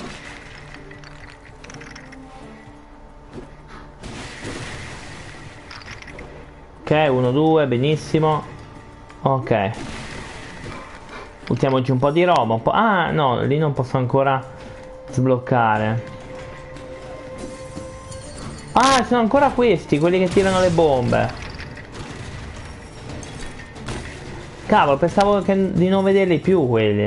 Ok, uno, due, benissimo. Ok. Buttiamoci un po' di roba, un po'... Ah, no, lì non posso ancora sbloccare. Ah, ci sono ancora questi, quelli che tirano le bombe. Cavolo, pensavo che di non vederli più quelli.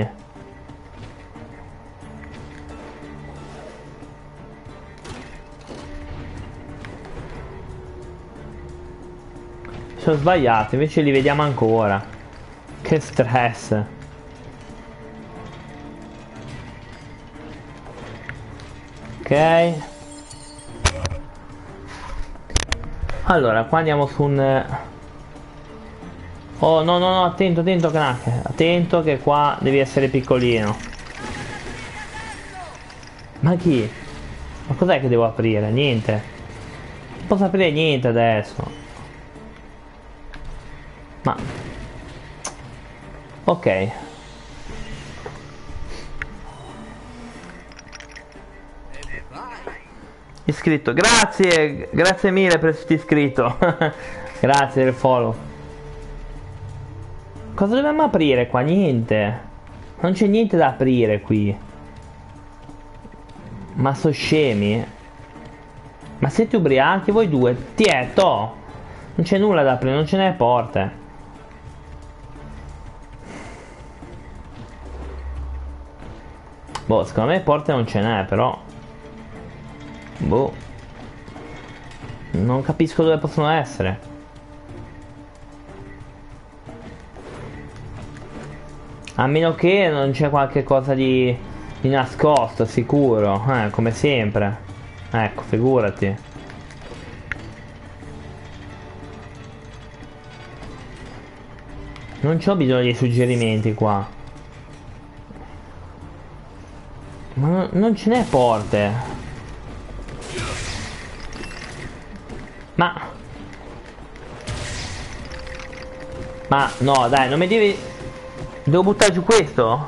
Mi sono sbagliato, invece li vediamo ancora. Che stress. Ok. Allora, qua andiamo su un... Oh, no, no, no, attento, attento, Knack. Attento che qua devi essere piccolino. Ma chi? Ma cos'è che devo aprire? Niente. Non posso aprire niente adesso. Ok. Iscritto, grazie, grazie mille per essere iscritto. Grazie del follow. Cosa dobbiamo aprire qua? Niente. Non c'è niente da aprire qui. Ma so scemi. Ma siete ubriachi voi due? Tieto. Non c'è nulla da aprire, non ce n'è porte. Boh, secondo me porte non ce n'è, però. Boh. Non capisco dove possono essere. A meno che non c'è qualche cosa di, di nascosto, sicuro. Eh, come sempre. Ecco, figurati. Non c'ho bisogno di suggerimenti qua. Ma no, non ce n'è porte. Ma Ma no, dai, non mi devi. Devo buttare giù questo?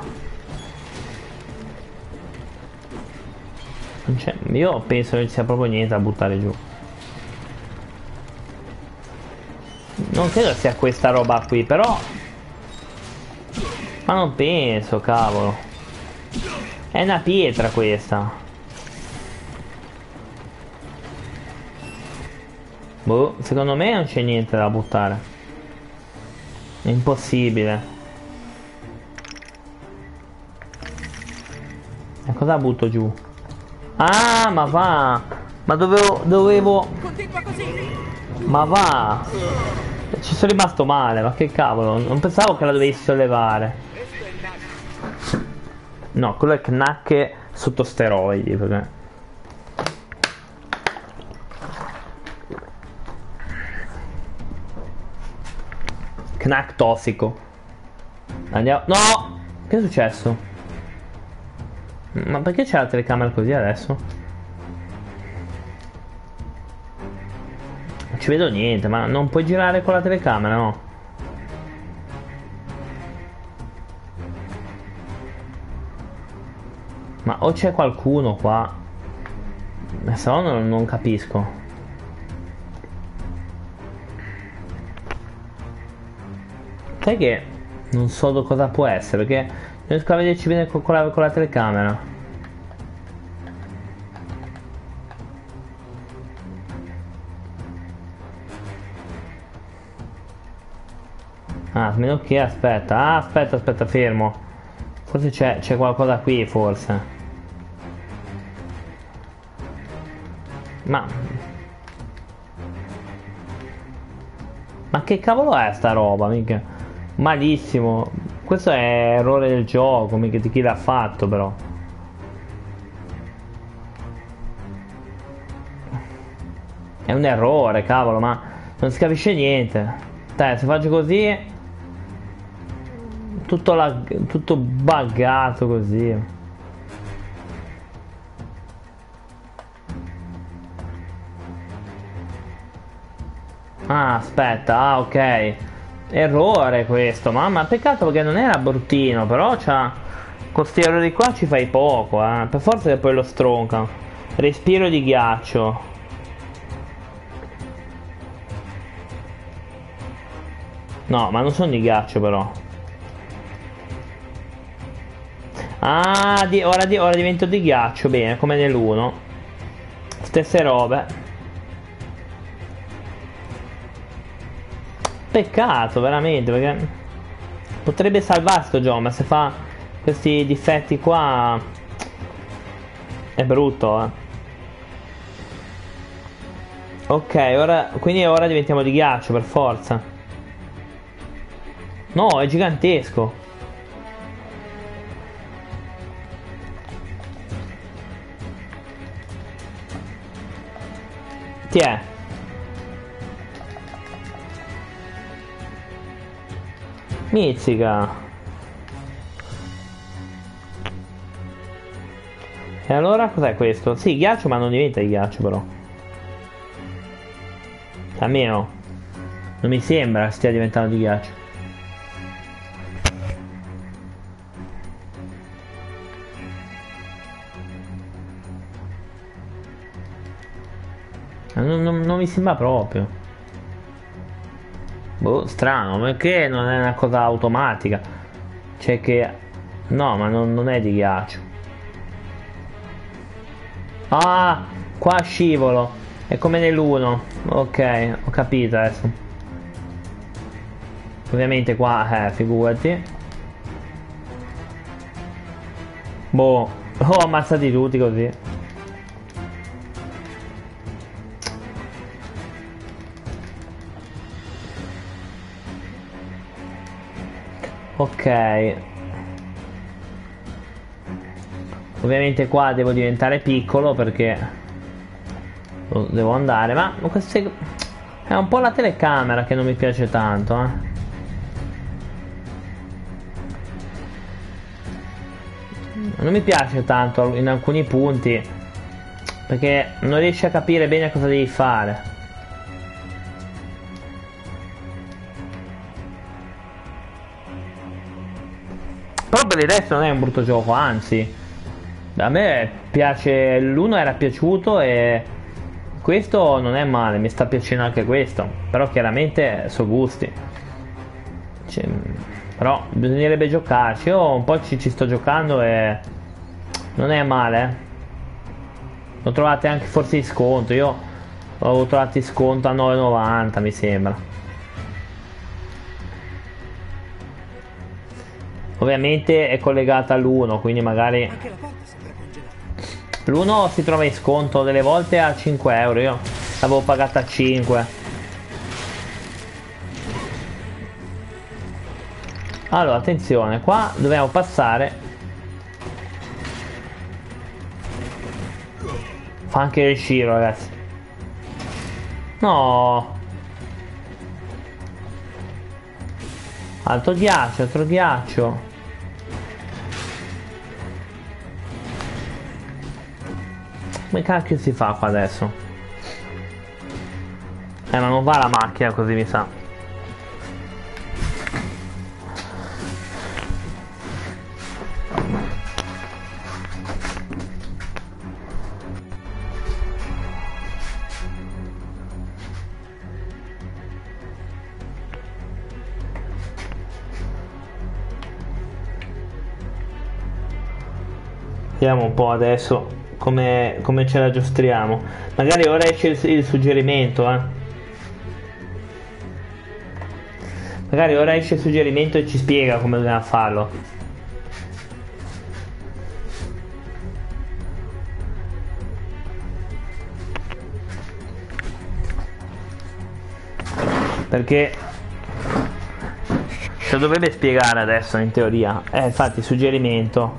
Non c'è. Io penso che ci sia proprio niente da buttare giù. Non credo sia questa roba qui, però. Ma non penso, cavolo. È una pietra questa. Boh, secondo me non c'è niente da buttare. È impossibile. E cosa butto giù? Ah, ma va. Ma dovevo, dovevo... Continua così. Ma va. Ci sono rimasto male, ma che cavolo. Non pensavo che la dovessi sollevare. No, quello è Knack sotto steroidi, perché... Knack tossico. Andiamo... No! Che è successo? Ma perché c'è la telecamera così adesso? Non ci vedo niente, ma non puoi girare con la telecamera, no? Ma o c'è qualcuno qua? Se no non, non capisco. Sai che non so cosa può essere, perché non riesco a vederci bene con la, con la telecamera. Ah, a meno che aspetta. Ah, aspetta, aspetta, fermo. Forse c'è c'è qualcosa qui, forse. Ma... Ma che cavolo è sta roba, mica? Malissimo. Questo è errore del gioco, mica di chi l'ha fatto, però. È un errore, cavolo, ma non si capisce niente. Dai, se faccio così... Tutto, la, tutto buggato così. Ah, aspetta, ah, ok. Errore questo, mamma, peccato perché non era bruttino, però c'ha... Con sti errori qua ci fai poco, eh. Per forza che poi lo stronca. Respiro di ghiaccio. No, ma non sono di ghiaccio però. Ah, di, ora, di, ora divento di ghiaccio, bene, come nell'uno. Stesse robe. Peccato, veramente, perché potrebbe salvare sto gioco, ma se fa questi difetti qua è brutto, eh. Ok, ora, quindi ora diventiamo di ghiaccio, per forza. No, è gigantesco. Ti è? Mizzica. E allora cos'è questo? Sì, ghiaccio, ma non diventa di ghiaccio però. Almeno non mi sembra stia diventando di ghiaccio. Non, non, non mi sembra proprio. Boh, strano, perché non è una cosa automatica? Cioè che... No, ma non, non è di ghiaccio. Ah, qua scivolo. È come nell'uno. Ok, ho capito adesso. Ovviamente qua, eh, figurati. Boh, ho ammazzati tutti così. Ok. Ovviamente qua devo diventare piccolo perché devo andare. Ma queste... è un po' la telecamera che non mi piace tanto, eh. Non mi piace tanto in alcuni punti perché non riesci a capire bene cosa devi fare. Però per il resto non è un brutto gioco, anzi a me piace, l'uno era piaciuto e questo non è male, mi sta piacendo anche questo, però chiaramente so gusti. Cioè, però bisognerebbe giocarci. Io un po' ci, ci sto giocando e non è male, eh. Lo trovate anche forse in sconto. Io l'ho trovato in sconto a nove e novanta mi sembra. Ovviamente è collegata all'uno, quindi magari l'uno si trova in sconto delle volte a cinque euro. Io l'avevo pagata a cinque. Allora, attenzione, qua dobbiamo passare. Fa anche il giro, ragazzi. No. Altro ghiaccio, altro ghiaccio. Come cacchio si fa qua adesso? Eh, ma non va la macchina così, mi sa. Vediamo un po' adesso come, come ce la giostriamo. Magari ora esce il, il suggerimento, eh. Magari ora esce il suggerimento e ci spiega come dobbiamo farlo. Perché lo dovrebbe spiegare adesso in teoria. Eh, infatti suggerimento.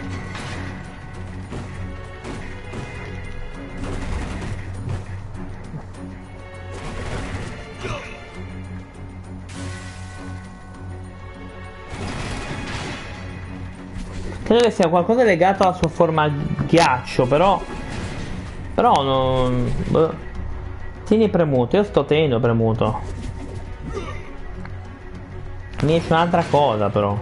Credo che sia qualcosa legato alla sua forma a ghiaccio, però però non... Tieni premuto, io sto tenendo premuto. Mi esce un'altra cosa però.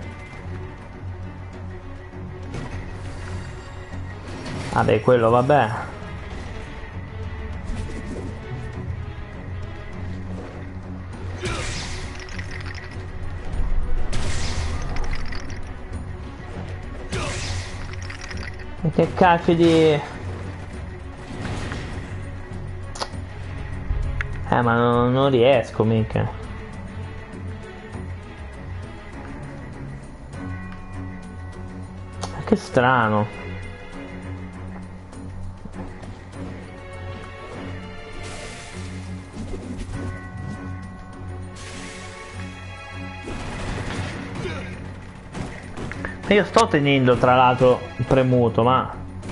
Vabbè, quello vabbè. Che cacchio di... Eh, ma non, non riesco mica. Che strano. Io sto tenendo tra l'altro premuto, ma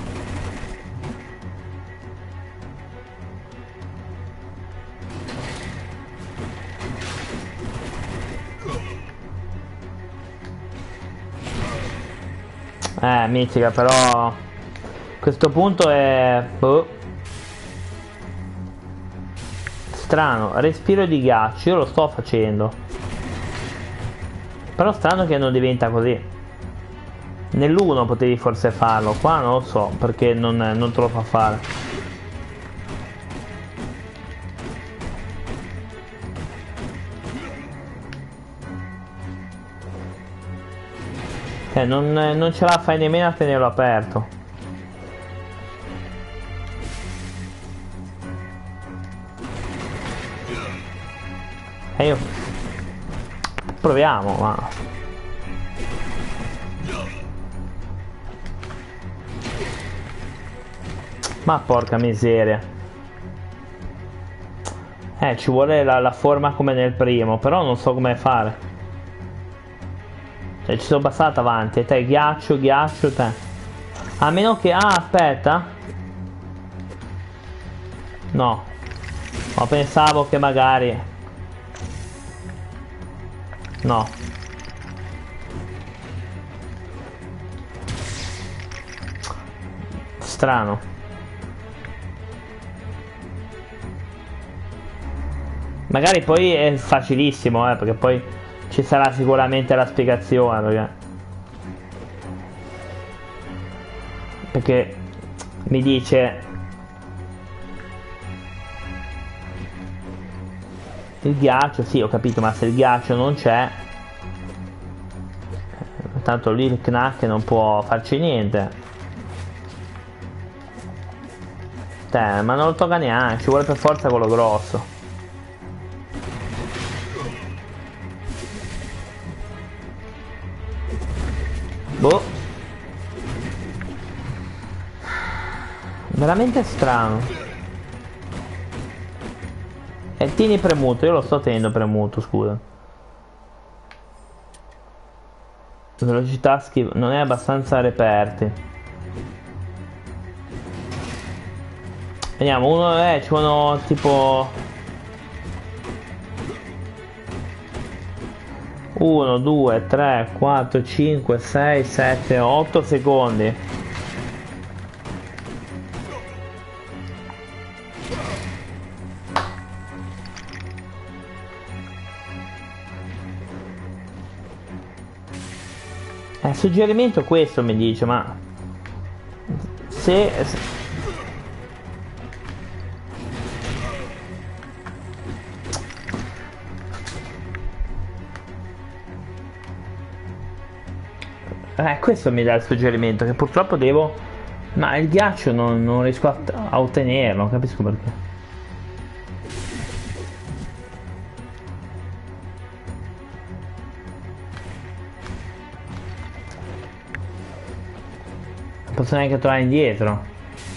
eh, mitica, però a questo punto è boh. Strano, respiro di ghiaccio, io lo sto facendo. Però strano che non diventa così. Nell'uno potevi forse farlo, qua non lo so perché non, non te lo fa fare. Eh, non, non ce la fai nemmeno a tenerlo aperto. E io... proviamo, ma... Ma porca miseria. Eh, ci vuole la, la forma come nel primo, però non so come fare. Cioè, ci sono passato avanti. E te, ghiaccio, ghiaccio, te. A meno che... Ah, aspetta. No. Ma pensavo che magari... No. Strano. Magari poi è facilissimo, eh, perché poi ci sarà sicuramente la spiegazione, perché... Perché mi dice... Il ghiaccio, sì, ho capito, ma se il ghiaccio non c'è... Tanto lì il Knack non può farci niente. Te, ma non lo tocca neanche, ci vuole per forza quello grosso. Boh. Veramente strano. E tieni premuto, io lo sto tenendo premuto, scusa. Velocità schifo, non è abbastanza reperti. Vediamo, uno, eh, ci vogliono tipo... uno, due, tre, quattro, cinque, sei, sette, otto secondi. Eh, suggerimento questo mi dice, ma... Se... se... Eh, questo mi dà il suggerimento, che purtroppo devo... Ma il ghiaccio non, non riesco a, a ottenerlo, non capisco perché. Non posso neanche tornare indietro.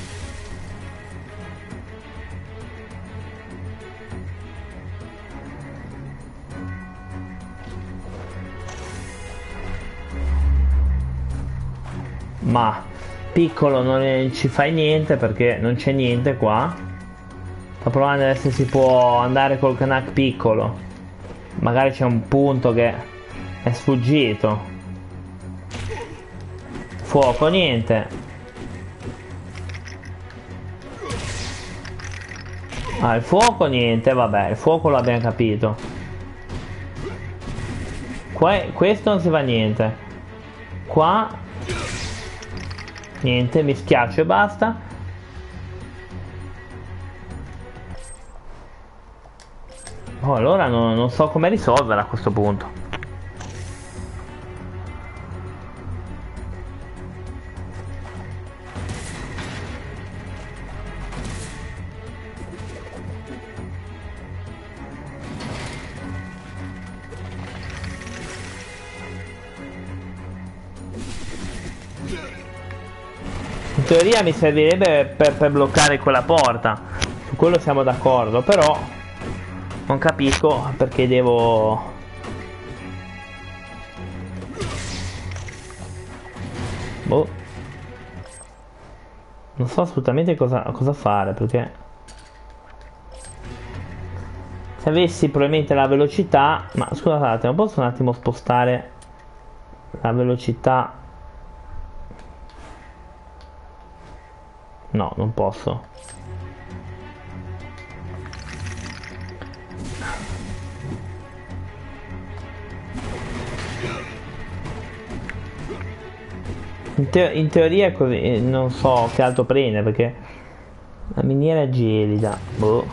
Ma piccolo non è, ci fai niente perché non c'è niente qua. Sto provando a vedere se si può andare col Knack piccolo. Magari c'è un punto che è sfuggito. Fuoco, niente. Ah, il fuoco niente, vabbè, il fuoco l'abbiamo capito. Qua, questo non si fa niente. Qua niente, mi schiaccio e basta. Oh, allora non, non so come risolverla a questo punto. In teoria mi servirebbe per, per bloccare quella porta. Su quello siamo d'accordo, però non capisco perché devo... Boh. Non so assolutamente cosa, cosa fare, perché se avessi probabilmente la velocità... Ma scusate, non posso un attimo spostare la velocità? No, non posso. In, te in teoria è così, non so che altro prende perché la miniera gelida. Boh.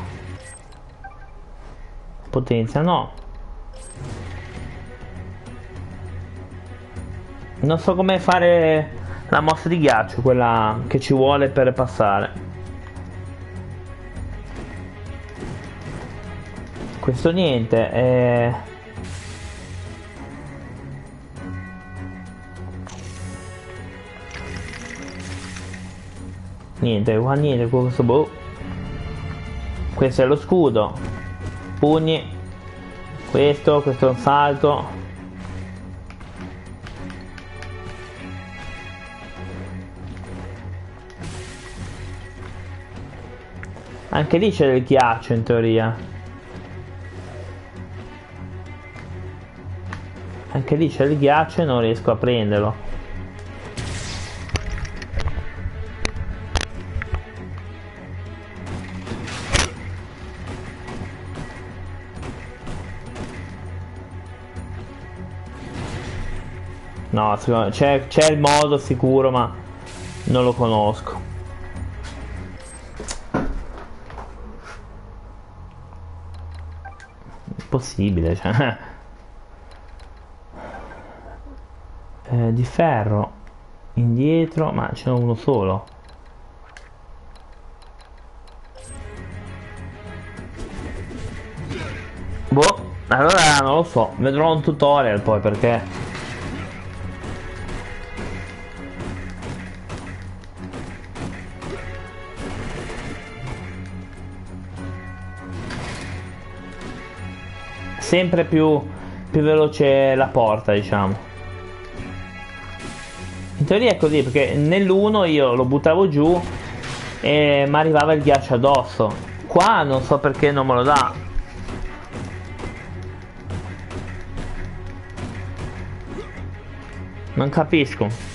Potenza no. Non so come fare la mossa di ghiaccio, quella che ci vuole per passare. Questo niente, è... Niente, qua niente, questo boh. Questo è lo scudo. Pugni. Questo, questo è un salto. Anche lì c'è del ghiaccio in teoria. Anche lì c'è il ghiaccio e non riesco a prenderlo. No, c'è il modo sicuro, ma non lo conosco. Impossibile, cioè. Eh, di ferro. Indietro, ma ce n'è uno solo. Boh, allora non lo so. Vedrò un tutorial poi, perché... sempre più, più veloce la porta, diciamo. In teoria è così, perché nell'uno io lo buttavo giù e mi arrivava il ghiaccio addosso. Qua non so perché non me lo dà. Non capisco.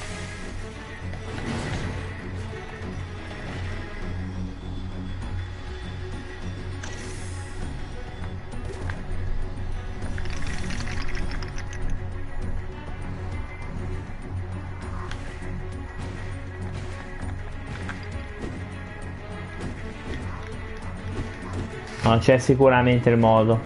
No, c'è sicuramente il modo.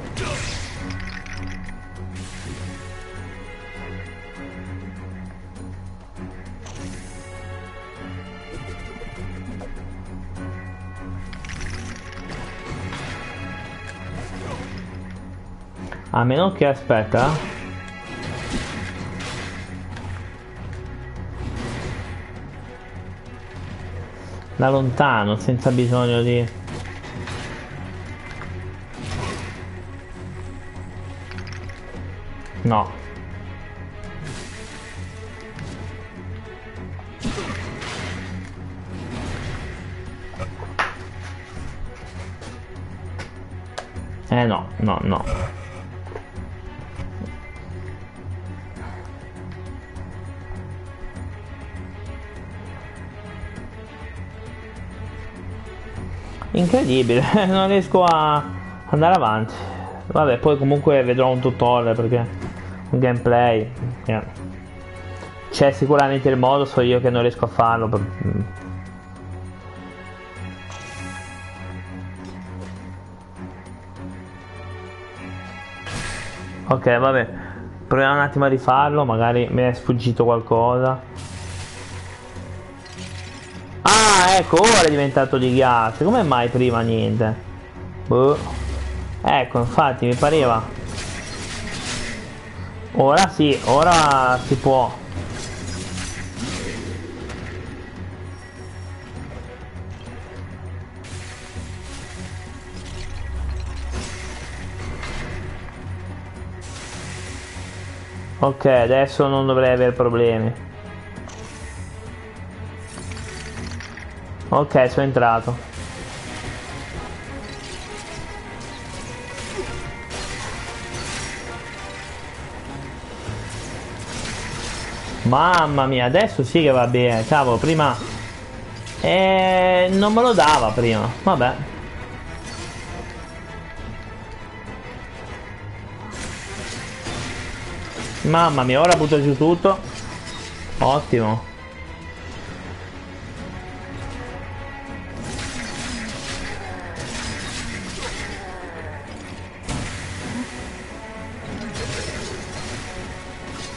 A meno che aspetta. Da lontano, senza bisogno di... No. Eh no, no, no. Incredibile, non riesco a andare avanti. Vabbè, poi comunque vedrò un tutorial, perché un gameplay, yeah. C'è sicuramente il modo, so io che non riesco a farlo per... Ok, vabbè, proviamo un attimo a rifarlo, magari mi è sfuggito qualcosa. Ah, ecco, ora è diventato di ghiaccio. Come mai prima niente? Boh. Ecco, infatti mi pareva. Ora sì, ora si può. Ok, adesso non dovrei avere problemi. Ok, sono entrato. Mamma mia, adesso sì che va bene. Cavolo, prima eh, non me lo dava prima. Vabbè. Mamma mia, ora butto giù tutto. Ottimo.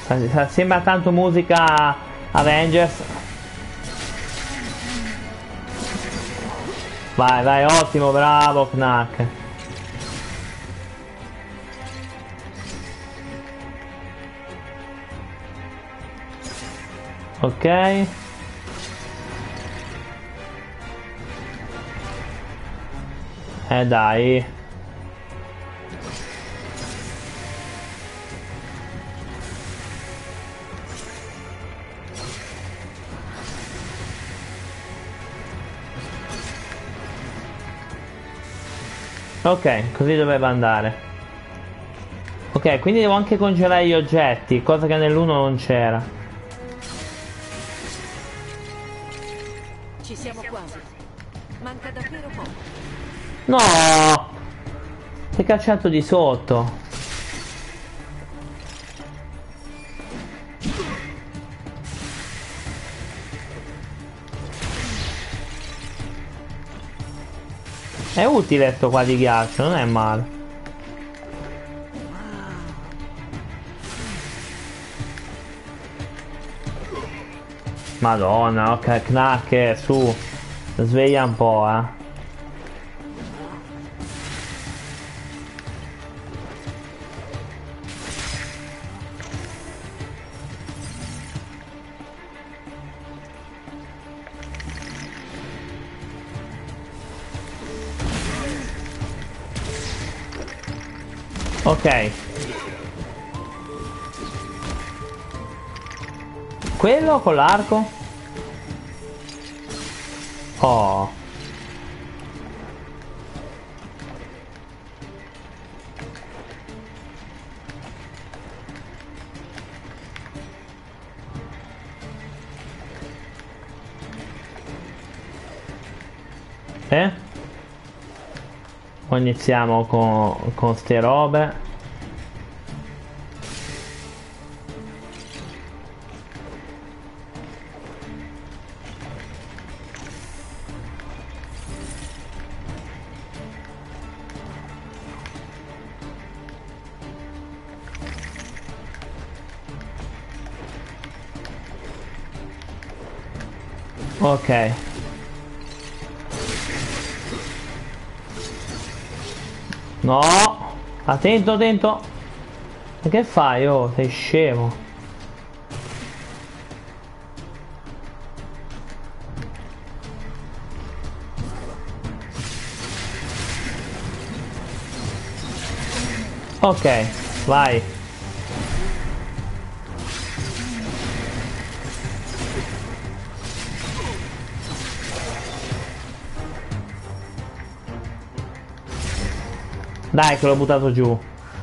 Sembra tanto musica Avengers. Vai, vai, ottimo, bravo Knack. Ok. Eh dai. Ok, così doveva andare. Ok, quindi devo anche congelare gli oggetti, cosa che nell'uno non c'era. Ci siamo quasi. Manca davvero poco. No! Si è cacciato di sotto. È utile sto qua di ghiaccio, non è male. Madonna, ok, Knack, su. Sveglia un po', eh. Ok. Quello con l'arco? Oh. Eh? O iniziamo con, con ste robe. Ok. No. Attento, attento. Ma che fai? Oh, sei scemo. Ok, vai. Dai che l'ho buttato giù.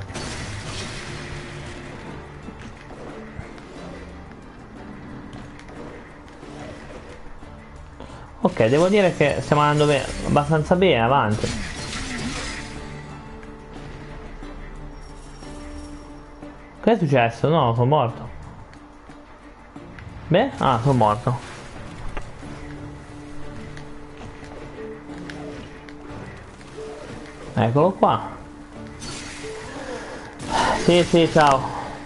Ok, devo dire che stiamo andando be- abbastanza bene avanti. Che è successo? No, sono morto. Beh? Ah, sono morto. Eccolo qua. Sì, sì, ciao.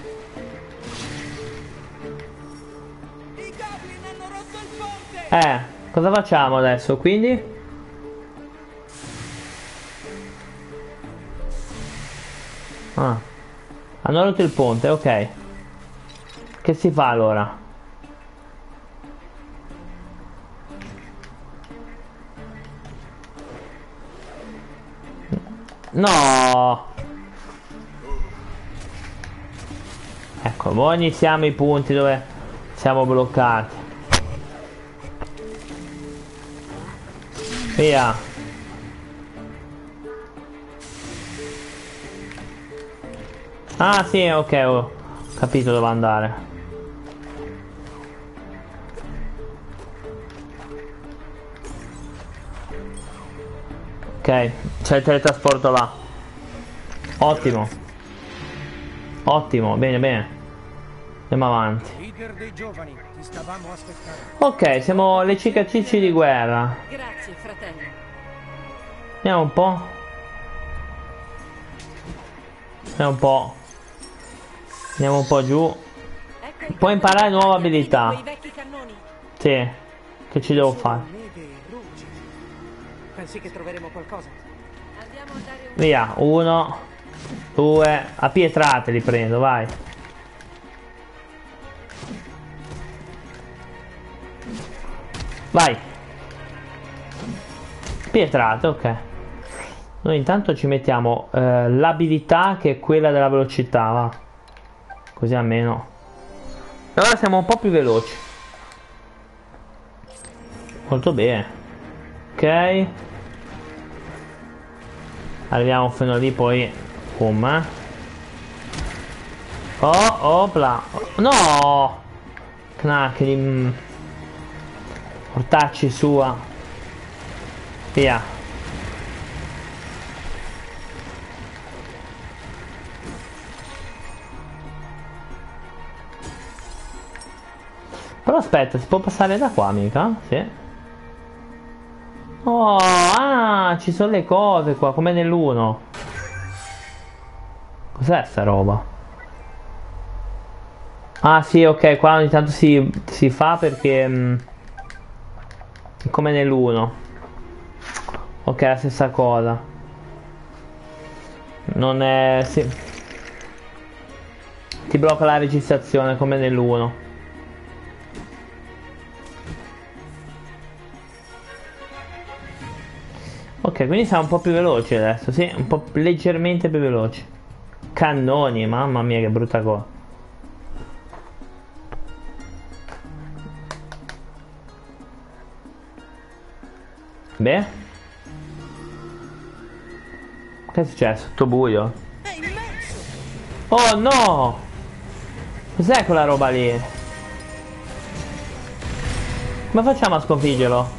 I Goblin hanno rotto il ponte! Eh, cosa facciamo adesso? Quindi? Ah. Hanno rotto il ponte, ok. Che si fa allora? No! Ecco, ora iniziamo i punti dove siamo bloccati. Via. Ah sì, ok, ho capito dove andare. Ok, c'è il teletrasporto là. Ottimo. Ottimo, bene, bene. Andiamo avanti. Leader dei giovani, ti stavamo aspettando. Ok, siamo le cicatrici di guerra. Grazie, fratello. Vediamo un po'. Vediamo un po'. Andiamo un po' giù. Puoi imparare nuove abilità. Quei vecchi cannoni. Sì. Che ci devo fare? Neve ruggine. Pensi che troveremo qualcosa? Andiamo a dare un... Via. Uno. Due. A pietrate li prendo, vai. Vai. Pietrate, ok. Noi intanto ci mettiamo eh, l'abilità che è quella della velocità, va. Così almeno. E ora siamo un po' più veloci. Molto bene. Ok. Arriviamo fino a lì, poi boom, eh. Oh, opla. No. Knack di portarci sua. Via. Però aspetta, si può passare da qua mica? Sì. Oh, ah, ci sono le cose qua, come nell'uno. Cos'è sta roba? Ah sì, ok, qua ogni tanto si, si fa perché mh, è come nell'uno. Ok, la stessa cosa. Non è... Sì. Ti blocca la registrazione come nell'uno. Ok, quindi siamo un po' più veloci adesso, sì, un po' leggermente più veloci. Cannoni, mamma mia che brutta cosa. Beh. Che è successo? Tutto buio. È immenso! Oh no! Cos'è quella roba lì? Come facciamo a sconfiggerlo?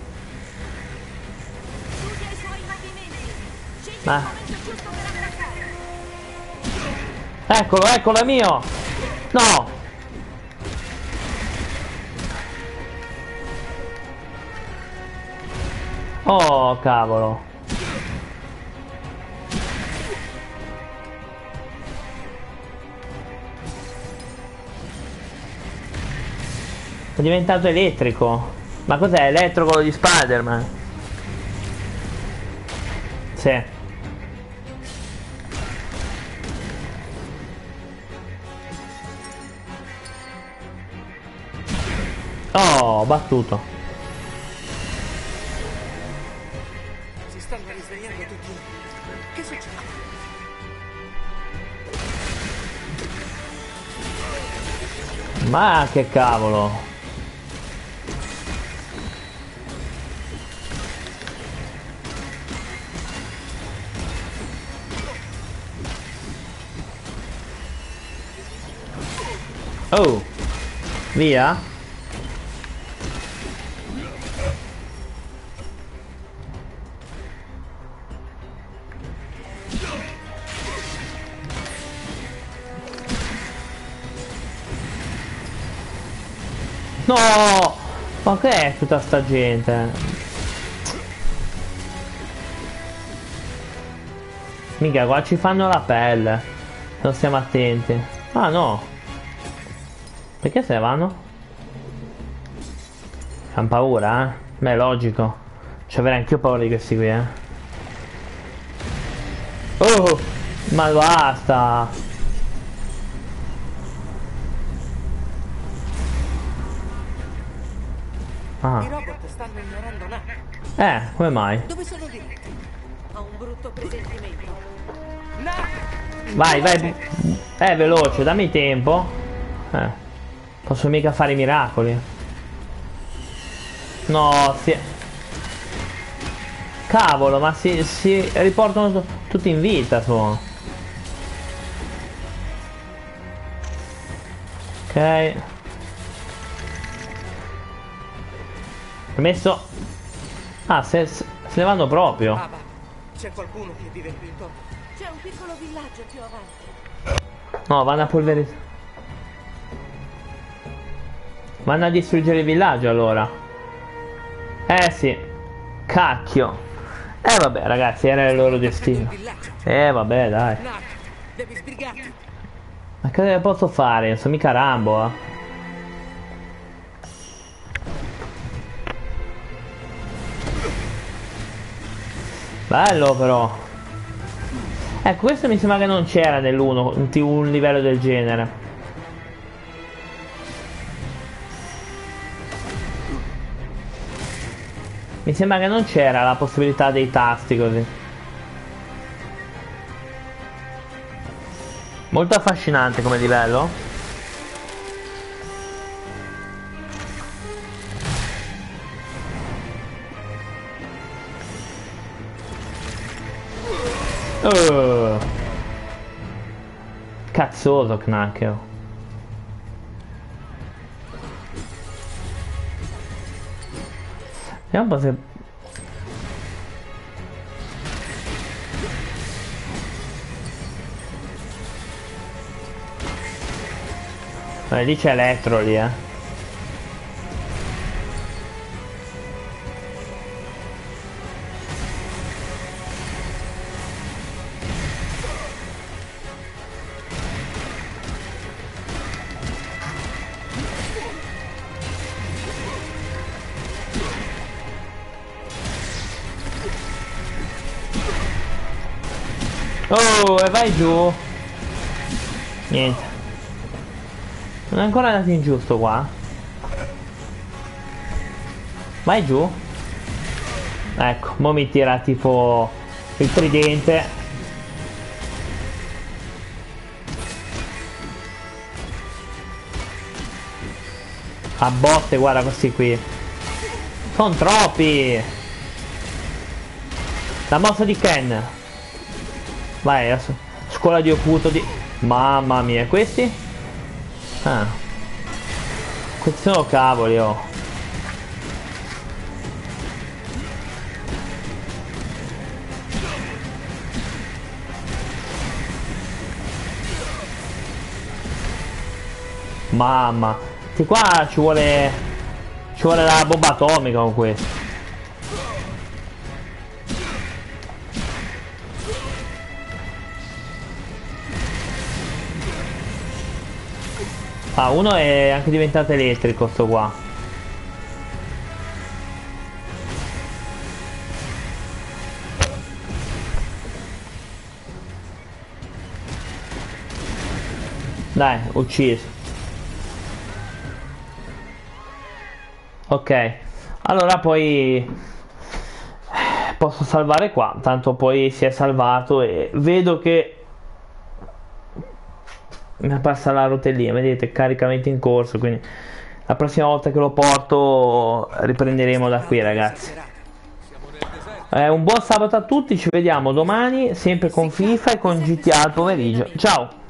Studia i suoi movimenti. Scegli Ma... il momento giusto per attaccare. Eccolo, eccolo, è mio! No! Oh, cavolo. È diventato elettrico. Ma cos'è? Elettro quello di Spider-Man? Sì. Oh, battuto. Si stanno risvegliando tutti. Che succede? Ma che cavolo. Oh, via. No, ma che è tutta sta gente? Mica qua ci fanno la pelle. Non stiamo attenti. Ah no. Perché se ne vanno? Han paura, eh? Beh, logico. Ci avrei anch'io paura di questi qui, eh. Oh! Ma basta! Ah. I robot stanno ignorando Nack. Eh, come mai? Dove sono diretti? Ho un brutto presentimento. Nack! Vai, vai. Eh, veloce, dammi tempo. Eh. Posso mica fare i miracoli. No, si... Cavolo, ma si, si riportano tutti in vita, sono. Ok. Messo. Ah, se, se ne vanno proprio. Aba, c'è qualcuno che vive qui intorno. C'è un piccolo villaggio più avanti. No, vanno a polverizzare. Vanno a distruggere il villaggio allora. Eh sì. Cacchio. Eh vabbè ragazzi, era il loro destino. Eh vabbè dai. Nack, devi sbrigarti. Ma che posso fare? Non sono mica Rambo, eh. Bello però. Ecco, questo mi sembra che non c'era nell'uno, un, un livello del genere. Mi sembra che non c'era la possibilità dei tasti così. Molto affascinante come livello. Uh. Cazzoso Knack. Vediamo un po' se... Vabbè, lì c'è Elettro lì, eh. Oh, e vai giù. Niente. Non è ancora andato in giusto qua. Vai giù. Ecco, mo mi tira tipo il tridente. A botte, guarda questi qui. Sono troppi. La mossa di Ken. Vai, adesso. Scuola di occulto di... Mamma mia, questi? Ah. Questi sono cavoli, oh. Mamma. Di qua ci vuole... Ci vuole la bomba atomica con questo. Ah, uno è anche diventato elettrico sto qua. Dai, ucciso. Ok. Allora poi posso salvare qua. Tanto poi si è salvato e vedo che mi passa la rotellina, vedete, caricamento in corso, quindi la prossima volta che lo porto riprenderemo da qui, ragazzi. Eh, un buon sabato a tutti, ci vediamo domani sempre con FIFA e con G T A al pomeriggio. Ciao!